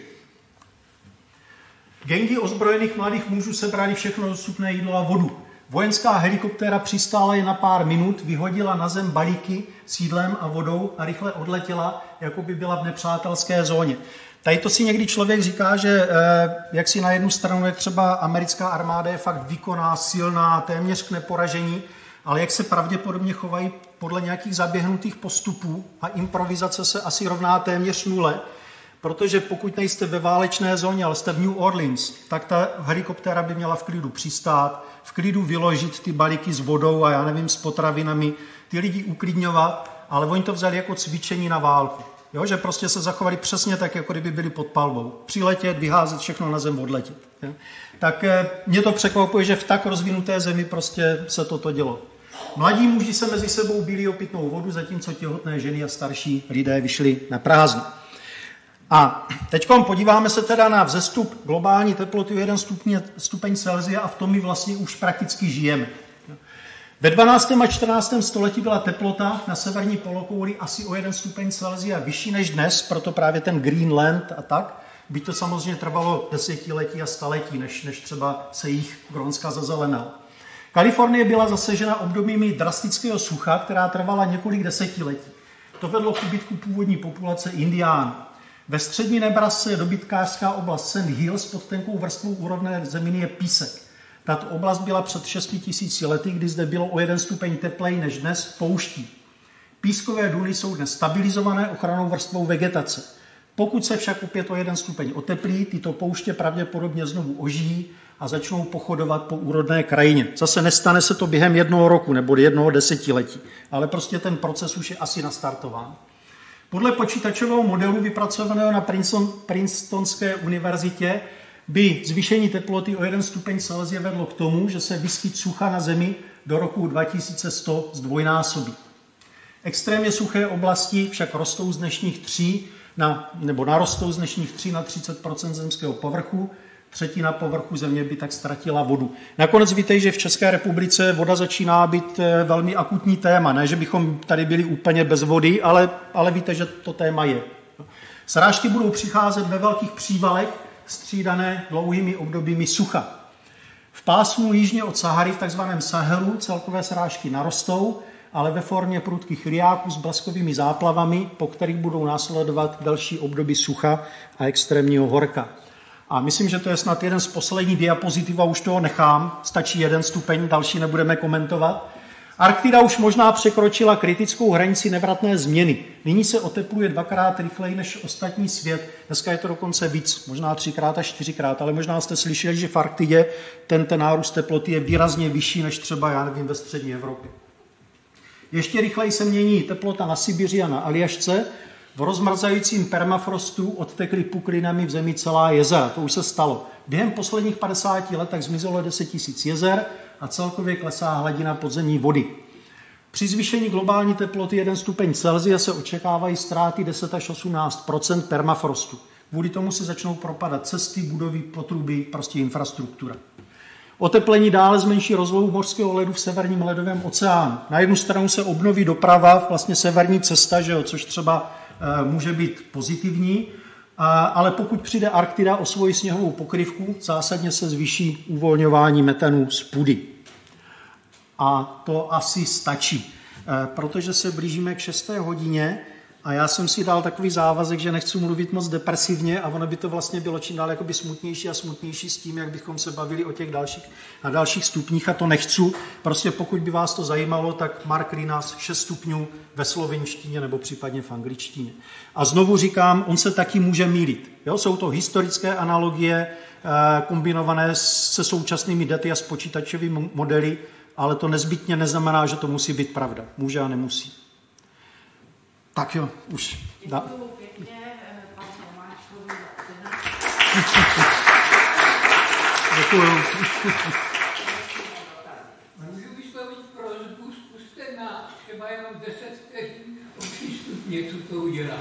Gangy ozbrojených mladých mužů sebrali všechno dostupné jídlo a vodu. Vojenská helikoptéra přistála jen na pár minut, vyhodila na zem balíky s jídlem a vodou a rychle odletěla, jako by byla v nepřátelské zóně. Tady to si někdy člověk říká, že jak si na jednu stranu, jak třeba americká armáda je fakt výkonná, silná, téměř k neporažení, ale jak se pravděpodobně chovají podle nějakých zaběhnutých postupů a improvizace se asi rovná téměř nule, protože pokud nejste ve válečné zóně, ale jste v New Orleans, tak ta helikoptéra by měla v klidu přistát, v klidu vyložit ty balíky s vodou a já nevím, s potravinami, ty lidi uklidňovat, ale oni to vzali jako cvičení na válku. Jo, že prostě se zachovali přesně tak, jako kdyby byli pod palbou. Přiletět, vyházet všechno na zem, odletět. Jo. Tak mě to překvapuje, že v tak rozvinuté zemi prostě se toto dělo. Mladí muži se mezi sebou bíli o pitnou vodu, zatímco těhotné ženy a starší lidé vyšli na prázdno. A teď podíváme se teda na vzestup globální teploty o 1 stupeň Celsia a v tom my vlastně už prakticky žijeme. Ve 12. a 14. století byla teplota na severní polokouli asi o 1 stupeň Celsia vyšší než dnes, proto právě ten Greenland a tak, by to samozřejmě trvalo desetiletí a staletí, než třeba se jich Grónska zazelenal. Kalifornie byla zasažena obdobími drastického sucha, která trvala několik desetiletí. To vedlo k úbytku původní populace Indiánů. Ve střední Nebrasce je dobytkářská oblast Sand Hills, pod tenkou vrstvou úrodné zeminy je písek. Tato oblast byla před 6 000 lety, kdy zde bylo o 1 stupeň tepleji než dnes, pouští. Pískové duny jsou dnes stabilizované ochrannou vrstvou vegetace. Pokud se však opět o 1 stupeň oteplí, tyto pouště pravděpodobně znovu ožijí a začnou pochodovat po úrodné krajině. Zase nestane se to během 1 roku nebo 1 desetiletí, ale prostě ten proces už je asi nastartován. Podle počítačového modelu vypracovaného na Princetonské univerzitě by zvýšení teploty o 1 stupeň Celsia vedlo k tomu, že se výskyt sucha na Zemi do roku 2100 zdvojnásobí. Extrémně suché oblasti však narostou z dnešních 3 na 30% zemského povrchu, třetina povrchu země by tak ztratila vodu. Nakonec víte, že v České republice voda začíná být velmi akutní téma. Ne, že bychom tady byli úplně bez vody, ale víte, že to téma je. Srážky budou přicházet ve velkých přívalech, střídané dlouhými obdobími sucha. V pásmu jižně od Sahary, v takzvaném Sahelu, celkové srážky narostou, ale ve formě prudkých riáků s bleskovými záplavami, po kterých budou následovat další období sucha a extrémního horka. A myslím, že to je snad jeden z posledních diapozitiv a už toho nechám. Stačí 1 stupeň, další nebudeme komentovat. Arktida už možná překročila kritickou hranici nevratné změny. Nyní se otepluje 2krát rychleji než ostatní svět. Dneska je to dokonce víc, možná 3krát až 4krát, ale možná jste slyšeli, že v Arktidě ten nárůst teploty je výrazně vyšší než třeba, já nevím, ve střední Evropě. Ještě rychleji se mění teplota na Sibiři a na Aljašce. V rozmrzajícím permafrostu odtekly puklinami v zemi celá jezera. To už se stalo. Během posledních 50 let tak zmizelo 10 000 jezer a celkově klesá hladina podzemní vody. Při zvýšení globální teploty 1 stupeň Celsia se očekávají ztráty 10 až 18% permafrostu. Kvůli tomu se začnou propadat cesty, budovy, potrubí, prostě infrastruktura. Oteplení dále zmenší rozlohu mořského ledu v severním ledovém oceánu. Na jednu stranu se obnoví doprava, vlastně severní cesta, což třeba může být pozitivní, ale pokud přijde Arktida o svoji sněhovou pokrývku, zásadně se zvýší uvolňování metanu z půdy. A to asi stačí, protože se blížíme k 6. hodině A já jsem si dal takový závazek, že nechci mluvit moc depresivně a ono by to vlastně bylo čím dál jakoby smutnější a smutnější s tím, jak bychom se bavili o těch dalších stupních a to nechci. Prostě pokud by vás to zajímalo, tak Mark Linas 6 stupňů ve slovenštině nebo případně v angličtině. A znovu říkám, on se taky může mýlit. Jo? Jsou to historické analogie kombinované se současnými daty a s počítačovými modely, ale to nezbytně neznamená, že to musí být pravda. Může a nemusí. Tak jo, už. Děkuju pěkně, pan Tomáčkovi. Děkuju. Můžu vyslovit prosbu, zkuste na třeba jenom 10 vteřin o přístup něco, co udělá.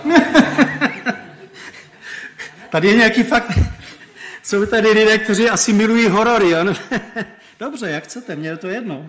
Tady je nějaký fakt, jsou tady lidé, kteří asi milují horory, jo? Dobře, jak chcete, mně je to jedno.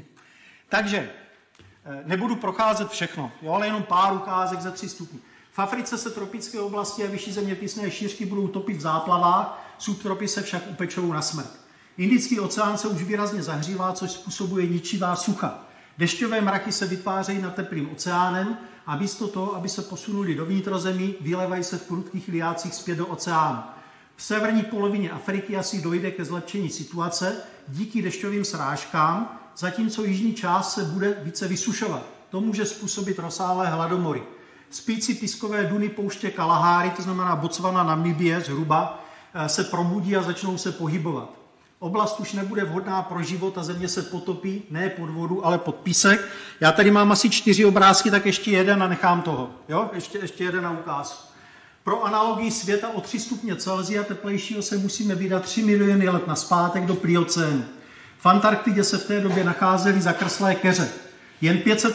Takže, nebudu procházet všechno, jo, ale jenom pár ukázek ze 3 stupňů. V Africe se tropické oblasti a vyšší zeměpisné šířky budou topit v záplavách, subtropy se však upečou na smrt. Indický oceán se už výrazně zahřívá, což způsobuje ničivá sucha. Dešťové mraky se vytvářejí nad teplým oceánem a místo toho, aby se posunuli do vnitrozemí, vylevají se v prudkých liácích zpět do oceánu. V severní polovině Afriky asi dojde ke zlepšení situace díky dešťovým srážkám, zatímco jižní část se bude více vysušovat. To může způsobit rozsáhlé hladomory. Spící pískové duny pouště Kalahari, to znamená Botswana, Namibie zhruba, se probudí a začnou se pohybovat. Oblast už nebude vhodná pro život a země se potopí, ne pod vodu, ale pod písek. Já tady mám asi 4 obrázky, tak ještě jeden a nechám toho. Jo? Ještě jeden na ukázku. Pro analogii světa o 3 stupně Celsia teplejšího se musíme vydat 3 miliony let nazpátek do pliocénu. V Antarktidě se v té době nacházely zakrslé keře. Jen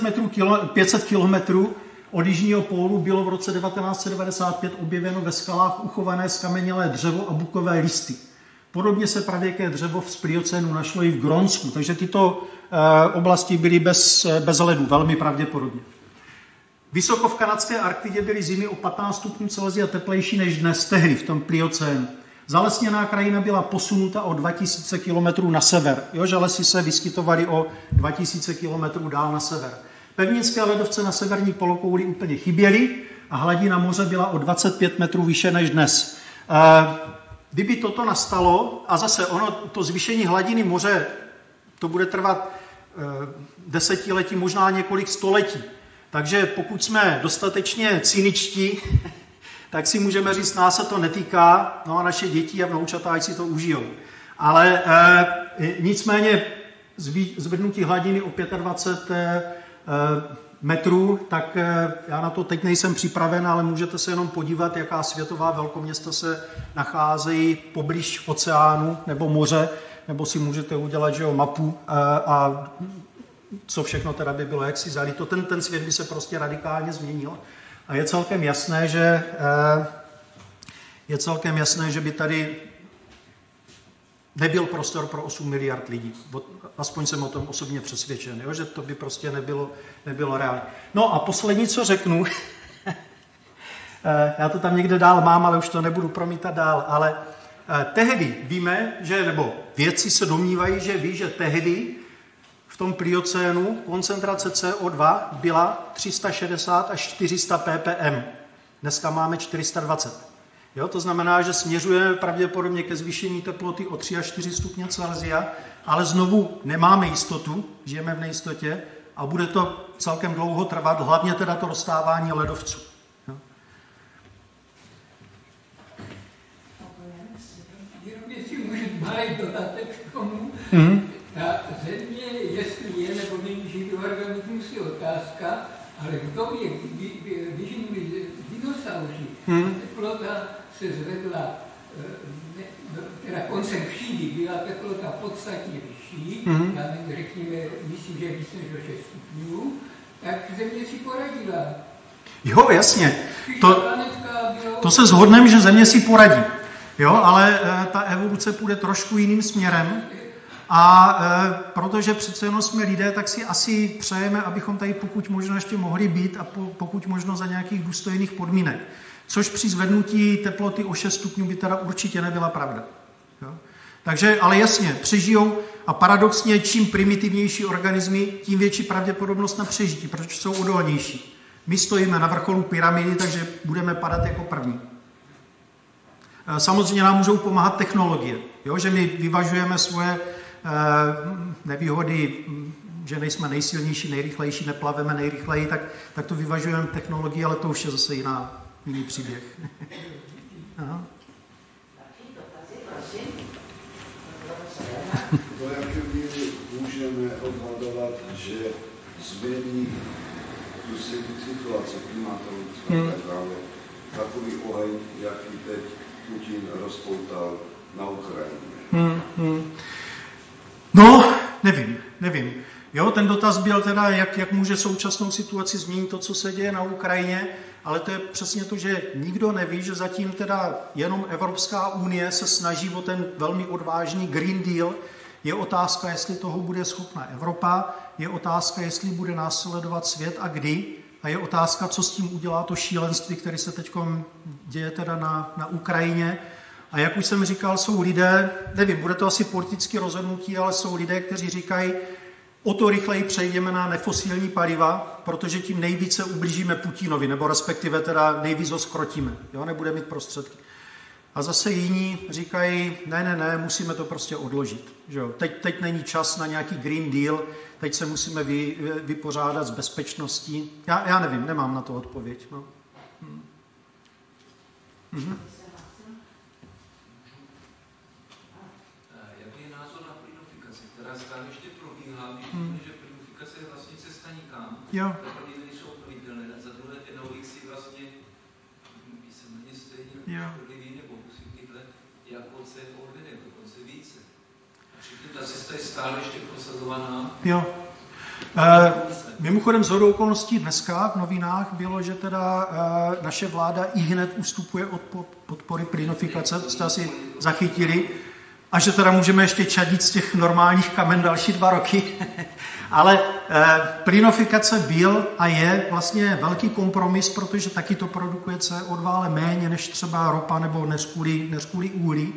500 kilometrů od jižního pólu bylo v roce 1995 objeveno ve skalách uchované skamenělé dřevo a bukové listy. Podobně se pravěké dřevo v pliocénu našlo i v Grónsku, takže tyto oblasti byly bez ledu, velmi pravděpodobně. Vysoko v kanadské Arktidě byly zimy o 15 stupňů Celsia teplejší než dnes tehdy v tom pliocénu. Zalesněná krajina byla posunuta o 2000 km na sever, jo, že lesy se vyskytovaly o 2000 km dál na sever. Pevninské ledovce na severní polokouli úplně chyběly a hladina moře byla o 25 metrů výše než dnes. Kdyby toto nastalo, a zase to zvýšení hladiny moře, to bude trvat desetiletí, možná několik století. Takže pokud jsme dostatečně cyničtí, tak si můžeme říct, nás se to netýká, no a naše děti a vnoučata, ať si to užijou. Ale nicméně zvednutí hladiny o 25 metrů, tak já na to teď nejsem připraven, ale můžete se jenom podívat, jaká světová velkoměsta se nacházejí poblíž oceánu nebo moře, nebo si můžete udělat, že jo, mapu a co všechno teda by bylo, jak si zalito. Ten svět by se prostě radikálně změnil. A je celkem jasné, že by tady nebyl prostor pro 8 miliard lidí. Aspoň jsem o tom osobně přesvědčen, jo? Že to by prostě nebylo reálné. No a poslední, co řeknu, já to tam někde dál mám, ale už to nebudu promítat dál, ale tehdy víme, nebo vědci se domnívají, že tehdy v tom pliocénu koncentrace CO2 byla 360 až 400 ppm. Dneska máme 420. Jo, to znamená, že směřujeme pravděpodobně ke zvýšení teploty o 3 až 4 stupně Celsia, ale znovu nemáme jistotu, žijeme v nejistotě a bude to celkem dlouho trvat, hlavně teda to roztávání ledovců. Jo. Jenom jestli můžu malý dodatek k tomu, ta země, jestli je nebo není živý organismus, je otázka, ale v době, když žili dinosauři, teplota se zvedla, teda koncem křídy byla teplota podstatně vyšší, já nevím, řekněme, myslím, že víc než o 6 stupňů, tak země si poradila. Jo, jasně. To se shodneme, že země si poradí. Jo, ale ta evoluce půjde trošku jiným směrem. A protože přece jenom jsme lidé, tak si asi přejeme, abychom tady pokud možno ještě mohli být a pokud možno za nějakých důstojných podmínek. Což při zvednutí teploty o 6 stupňů by teda určitě nebyla pravda. Jo? Takže, ale jasně, přežijou a paradoxně, čím primitivnější organismy, tím větší pravděpodobnost na přežití, protože jsou odolnější. My stojíme na vrcholu pyramidy, takže budeme padat jako první. Samozřejmě nám můžou pomáhat technologie, jo? Že my vyvažujeme svoje nevýhody, že nejsme nejsilnější, nejrychlejší, neplaveme nejrychleji, tak to vyvažujeme technologii, ale to už je zase jiný příběh. Aha. Do jaké míry můžeme odhadovat, že změní tu situaci klimatologickou tak dále, takový oheň, jaký teď Putin rozpoutal na Ukrajině? No, nevím. Jo, ten dotaz byl teda, jak může současnou situaci změnit to, co se děje na Ukrajině, ale to je přesně to, že nikdo neví, že zatím teda jenom Evropská unie se snaží o ten velmi odvážný Green Deal. Je otázka, jestli toho bude schopna Evropa, je otázka, jestli bude následovat svět a kdy, a je otázka, co s tím udělá to šílenství, které se teď děje teda na Ukrajině. A jak už jsem říkal, jsou lidé, nevím, bude to asi politické rozhodnutí, ale jsou lidé, kteří říkají, o to rychleji přejdeme na nefosilní paliva, protože tím nejvíce ublížíme Putinovi, nebo respektive teda nejvíc ho zkrotíme, jo, nebude mít prostředky. A zase jiní říkají, ne, musíme to prostě odložit. Že jo. Teď není čas na nějaký Green Deal, teď se musíme vypořádat s bezpečností. Já nevím, nemám na to odpověď. No. Jaký je názor na plynofikaci, která stále ještě probíhá, že plynofikace je vlastně cesta nikam. Jo. Za první nejsou obnovitelné, za druhé ty NOx vlastně víceméně stejně škodlivý nebo musí tyhle jako CO2, dokonce více. A všechny ta cesta je stále ještě prosazovaná. Jo. Mimochodem shodou okolností dneska v novinách bylo, že teda naše vláda ihned ustupuje od podpory plynofikace, to jste asi zachytili, a že teda můžeme ještě čadit z těch normálních kamen další 2 roky. Ale plynofikace byl a je vlastně velký kompromis, protože taky to produkuje CO2, ale méně než třeba ropa nebo neřkuli uhlí.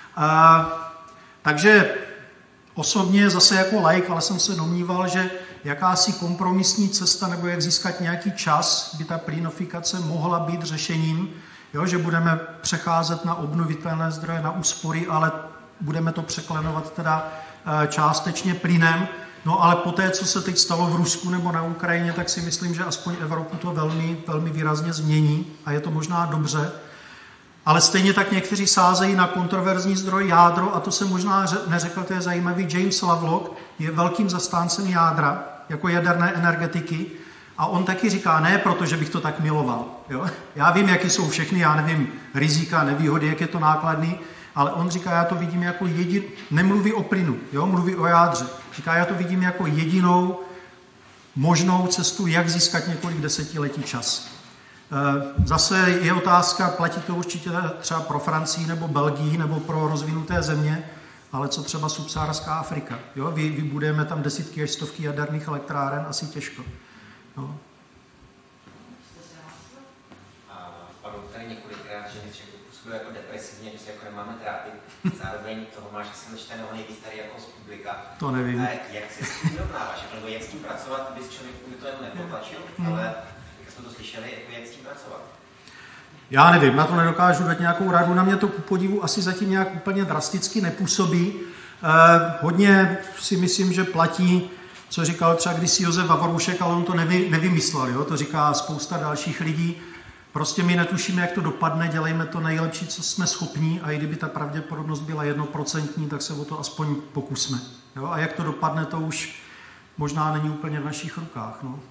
Takže osobně zase jako laik, ale jsem se domníval, že jakási kompromisní cesta nebo jak získat nějaký čas, by ta plynofikace mohla být řešením, jo, že budeme přecházet na obnovitelné zdroje, na úspory, ale budeme to překlenovat teda částečně plynem. No ale po té, co se teď stalo v Rusku nebo na Ukrajině, tak si myslím, že aspoň Evropu to velmi, velmi výrazně změní a je to možná dobře. Ale stejně tak někteří sázejí na kontroverzní zdroj jádro, a to jsem možná neřekl, to je zajímavý. James Lovelock je velkým zastáncem jádra, jako jaderné energetiky, a on taky říká, ne protože bych to tak miloval. Jo? Já vím, jaký jsou všechny, já nevím, rizika, nevýhody, jak je to nákladný, ale on říká, já to vidím jako nemluví o plynu, jo? Mluví o jádře. Říká, já to vidím jako jedinou možnou cestu, jak získat několik desetiletí čas. Zase je otázka, platí to určitě třeba pro Francii nebo Belgii nebo pro rozvinuté země, ale co třeba subsaharská Afrika. Jo? Vybudujeme tam desítky až stovky jaderných elektráren, asi těžko. No. Padlo tady několikrát, že mě všechno působilo jako depresivně, že se jako nemáme trápit. Zároveň toho máš asi nečteného nejvíc tady jako z publika. To nevím. Jak se s tím vyrovnáváš? Nebo jak s tím pracovat, bys člověk to jenom nepotlačil, ale jak jsme to slyšeli, jako jak s tím pracovat? Já nevím, na to nedokážu dát nějakou radu. Na mě to ku podivu asi zatím nějak úplně drasticky nepůsobí. Hodně si myslím, že platí, co říkal třeba kdysi Josef Vavroušek, ale on to nevymyslel. Jo? To říká spousta dalších lidí. Prostě my netušíme, jak to dopadne, dělejme to nejlepší, co jsme schopní, a i kdyby ta pravděpodobnost byla 1%, tak se o to aspoň pokusme. Jo? A jak to dopadne, to už možná není úplně v našich rukách. No.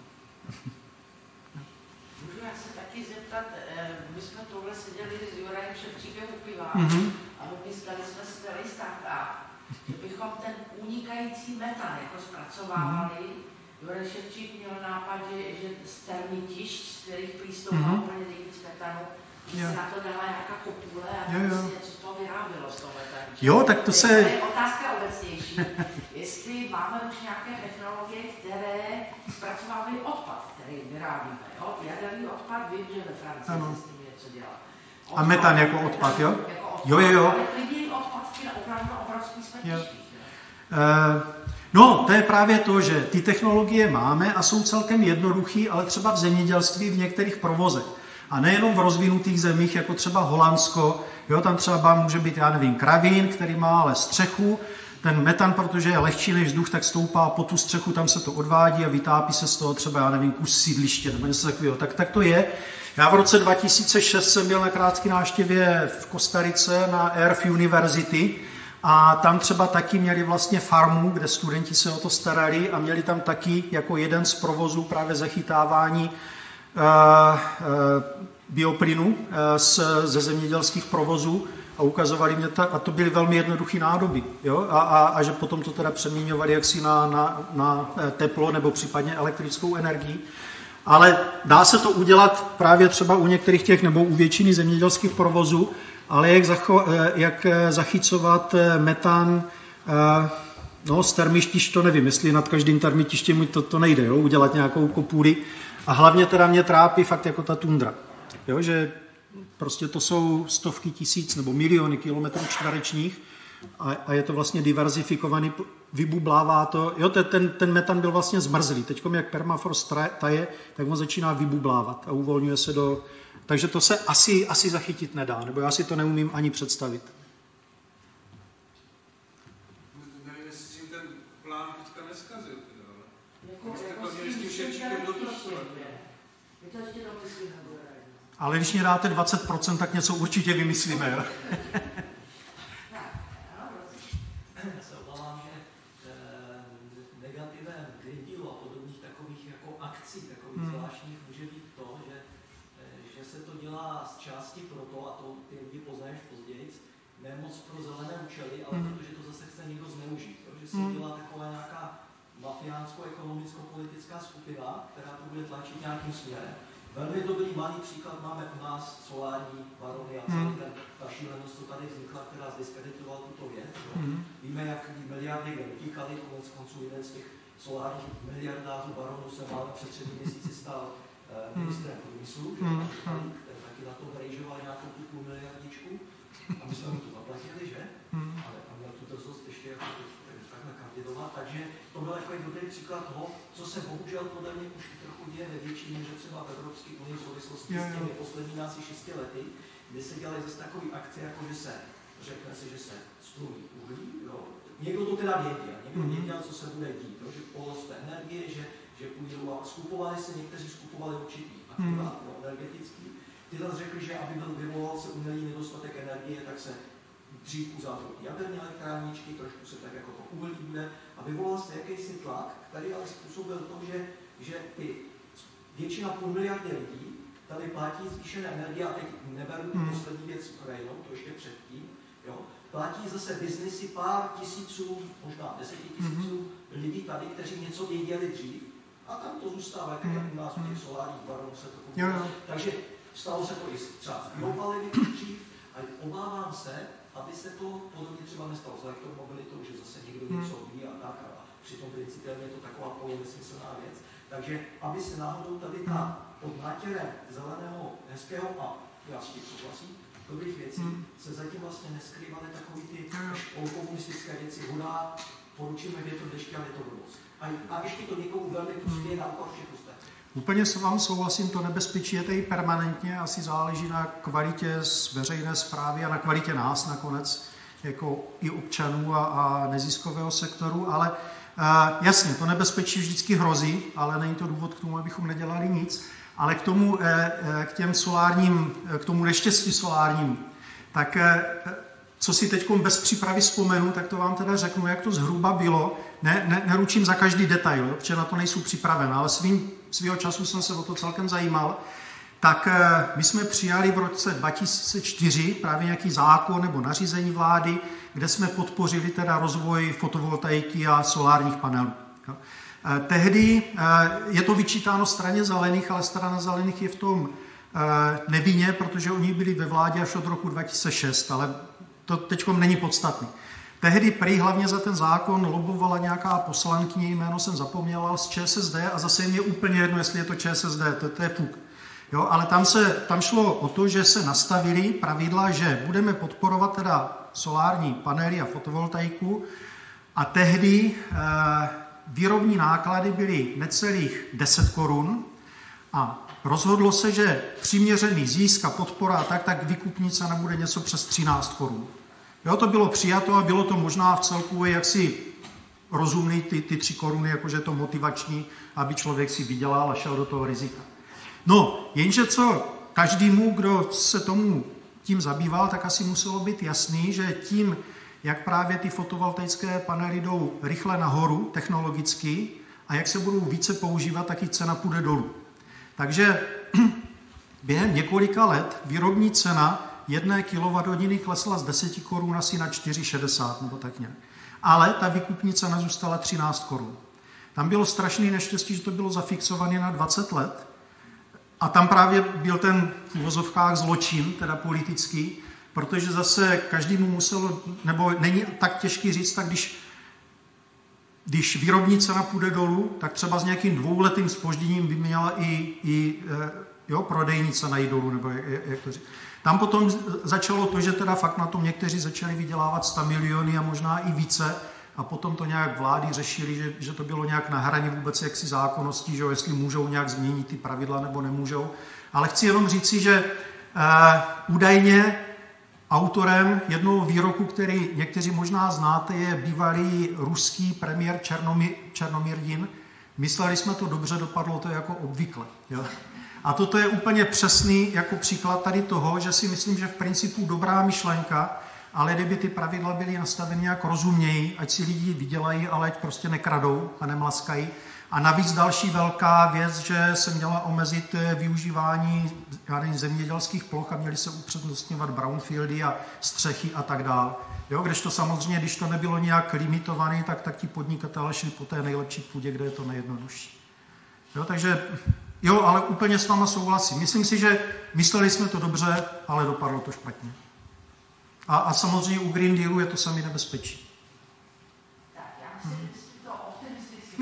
Můžu já se taky zeptat, my jsme tohle seděli s Jurajem Ševčíkem u piva a vymysleli jsme si tady startup, že bychom ten unikající metan jako zpracovávali. Juraj Ševčík měl nápad, že stermitišť, z kterých přístoupá úplně nejvíc metanu, že se na to dala nějaká kopule a tam si něco z toho vyrábilo z toho metanu. Jo, tak to se... To je otázka obecnější. Jestli máme už nějaké technologie, které zpracovávají odpad, který vyrábíme. Jo? Jaderný odpad, vím, že ve Francii se s tím něco dělá. A metan jako odpad, jo? Jako odpad, jo. Ale klidný odpad, opravdu obrovský smetištích. No, to je právě to, že ty technologie máme a jsou celkem jednoduchý, ale třeba v zemědělství v některých provozech. A nejenom v rozvinutých zemích, jako třeba Holandsko, jo, tam třeba může být, já nevím, kravín, který má ale střechu, ten metan, protože je lehčí než vzduch, tak stoupá po tu střechu, tam se to odvádí a vytápí se z toho třeba, já nevím, kus sídliště nebo něco takového. Tak to je. Já v roce 2006 jsem byl na krátké návštěvě v Kostarice na Earth University a tam třeba taky měli vlastně farmu, kde studenti se o to starali a měli tam taky jako jeden z provozů právě zachytávání bioplynu ze zemědělských provozů a ukazovali mě to, a to byly velmi jednoduché nádoby, jo? A že potom to teda přeměňovali jaksi na teplo nebo případně elektrickou energii. Ale dá se to udělat právě třeba u některých těch nebo u většiny zemědělských provozů, ale jak zachycovat metan z termištišť, to nevím, jestli nad každým termitištěm to nejde, jo? Udělat nějakou kopůli. A hlavně teda mě trápí fakt jako ta tundra, jo? Že prostě to jsou stovky tisíc nebo miliony kilometrů čtverečních a je to vlastně diverzifikovaný, vybublává to. Jo, ten metan byl vlastně zmrzlý. Teď, jak permafrost taje, tak on začíná vybublávat a uvolňuje se do... Takže to se asi zachytit nedá, nebo já si to neumím ani představit. Nevím, jestli si ten plán teďka neskazil. Ale když mě dáte 20%, tak něco určitě vymyslíme. Jo? Já se obávám, že negativem Green Dealu a podobných takových jako akcí, takových zvláštních, může být to, že se to dělá z části proto, a to ty lidi poznaješ později, ne moc pro zelené účely, ale protože to zase chce někdo zneužít. Že se dělá taková nějaká mafiánsko-ekonomicko-politická skupina, která to bude tlačit nějakým směrem. Velmi dobrý malý příklad máme u nás solární barony a celý ta šílenost, co tady vznikla, která zdiskreditovala tuto věc. Víme, jak miliardy utíkaly, konec konců jeden z těch solárních miliardářů baronů se málem před 3 měsíci stal ministrem průmyslu, který taky na to hrejžoval nějakou tu půl miliardičku a my jsme mu to zaplatili, že? Ale on měl tu drzost ještě jako takhle kandidovat, takže to byl jako dobrý příklad toho, co se bohužel podle mě už trochu děje ve větší míře třeba v Evropské unii v souvislosti s těmi posledními asi 6 lety, kdy se dělají zase takové akce, jako že se řekne si, že se strumí uhlí, jo. Někdo to teda věděl, co se bude dít, jo, že poroste energie, že půjdou a někteří skupovali určitý aktivát energetický. Ty zase řekli, že aby vyvolal se umělý nedostatek energie, tak se dřív uzavřou jaderné elektrárničky, trošku se tak jako to uhlí bude a vyvolal se jakýsi tlak, který ale způsobil to, že ty většina půl miliardy lidí tady platí zvýšené energie, a teď neberu tu poslední věc s Ukrajinou, to ještě předtím, jo, platí zase biznisy pár tisíců, možná 10 000 lidí tady, kteří něco věděli dřív, a tam to zůstává, jak u nás u těch solárních baronů se to kupuje. Takže stalo se to i třeba z biopalivy dřív, a obávám se, aby se to podobně třeba nestalo s elektromobilitou, že zase někdo něco ví a tak, a přitom principiálně je to taková polomyslná věc. Takže aby se náhodou tady pod nátěrem zeleného, hezkého a já s tím souhlasím, dobrých věcí, se zatím vlastně neskrývaly takový ty komunistické věci, hurá, poručíme větru deště a větrovodost. A ještě to někomu velmi pustí na úkor všech ostatních. Úplně s vámi souhlasím, to nebezpečí je tady permanentně, asi záleží na kvalitě veřejné správy a na kvalitě nás nakonec, jako i občanů a neziskového sektoru, ale jasně, to nebezpečí vždycky hrozí, ale není to důvod k tomu, abychom nedělali nic. Ale k těm solárním, k tomu neštěstí solárním, tak co si teď bez přípravy vzpomenu, tak to vám teda řeknu, jak to zhruba bylo. Neručím za každý detail, protože na to nejsou připraven, ale svýho času jsem se o to celkem zajímal. Tak my jsme přijali v roce 2004 právě nějaký zákon nebo nařízení vlády, kde jsme podpořili teda rozvoj fotovoltaiky a solárních panelů. Tehdy je to vyčítáno straně zelených, ale strana zelených je v tom nevinně, protože oni byli ve vládě až od roku 2006, ale to teďkom není podstatný. Tehdy prý hlavně za ten zákon lobovala nějaká poslankyně, jméno jsem zapomněla, z ČSSD a zase je mě úplně jedno, jestli je to ČSSD, to je fuk. Jo, ale tam šlo o to, že se nastavili pravidla, že budeme podporovat teda solární panely a fotovoltaiku a tehdy výrobní náklady byly necelých 10 korun a rozhodlo se, že přiměřený zisk a podpora a tak výkupní cena bude něco přes 13 korun. Jo, to bylo přijato a bylo to možná v celku jaksi rozumný ty 3 koruny, jakože je to motivační, aby člověk si vydělal a šel do toho rizika. No, jenže co každému, kdo se tím zabýval, tak asi muselo být jasný, že tím, jak právě ty fotovoltaické panely jdou rychle nahoru technologicky a jak se budou více používat, tak i cena půjde dolů. Takže během několika let výrobní cena 1 kWh klesla z 10 korun asi na 4,60 nebo tak nějak. Ale ta výkupní cena zůstala 13 korun. Tam bylo strašný neštěstí, že to bylo zafixované na 20 let a tam právě byl ten v uvozovkách zločin, teda politický, protože zase každému muselo, nebo není tak těžký říct, tak když výrobní cena půjde dolů, tak třeba s nějakým 2letým zpožděním by měla i prodejní cena jít dolů, nebo jak to říct. Tam potom začalo to, že teda fakt na tom někteří začali vydělávat 100 miliony a možná i více a potom to nějak vlády řešili, že to bylo nějak na hraně vůbec jaksi zákonností, že jestli můžou nějak změnit ty pravidla nebo nemůžou. Ale chci jenom říci, že údajně autorem jednoho výroku, který někteří možná znáte, je bývalý ruský premiér Černomyrdin. Mysleli jsme to dobře, dopadlo to jako obvykle. Jo? A toto je úplně přesný jako příklad tady toho, že si myslím, že v principu dobrá myšlenka, ale kdyby ty pravidla byly nastaveny nějak rozumněji, ať si lidi vydělají, ale ať prostě nekradou a nemlaskají. A navíc další velká věc, že se měla omezit využívání zemědělských ploch a měly se upřednostňovat brownfieldy a střechy a tak dále. Jo, kdežto samozřejmě, když to nebylo nějak limitované, tak ti podnikatelé šli po té nejlepší půdě, kde je to nejjednodušší. Jo, takže jo, ale úplně s váma souhlasím. Myslím si, že mysleli jsme to dobře, ale dopadlo to špatně. A samozřejmě u Green Dealu je to samé nebezpečí. Tak, já myslím, že to optimisticky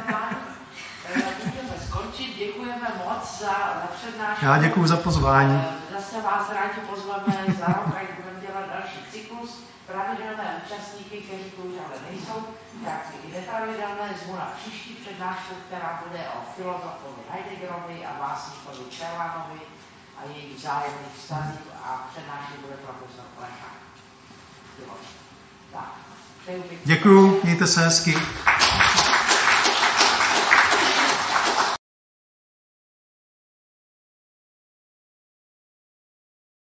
můžeme skončit. Děkujeme moc za přednášku. Já děkuji za pozvání. Zase vás rádi pozveme za rok, až budeme dělat další cyklus. Pravidelné účastníky, kteří tu už ale nejsou, tak i nepravidelné zvu na příští přednášku, která bude o filozofovi Heideggerovi a básníkovi Červánovi a jejich vzájemných vztazích a přednášet bude profesor Plešák. Tak, přeju pěkně. Děkuju, mějte se hezky.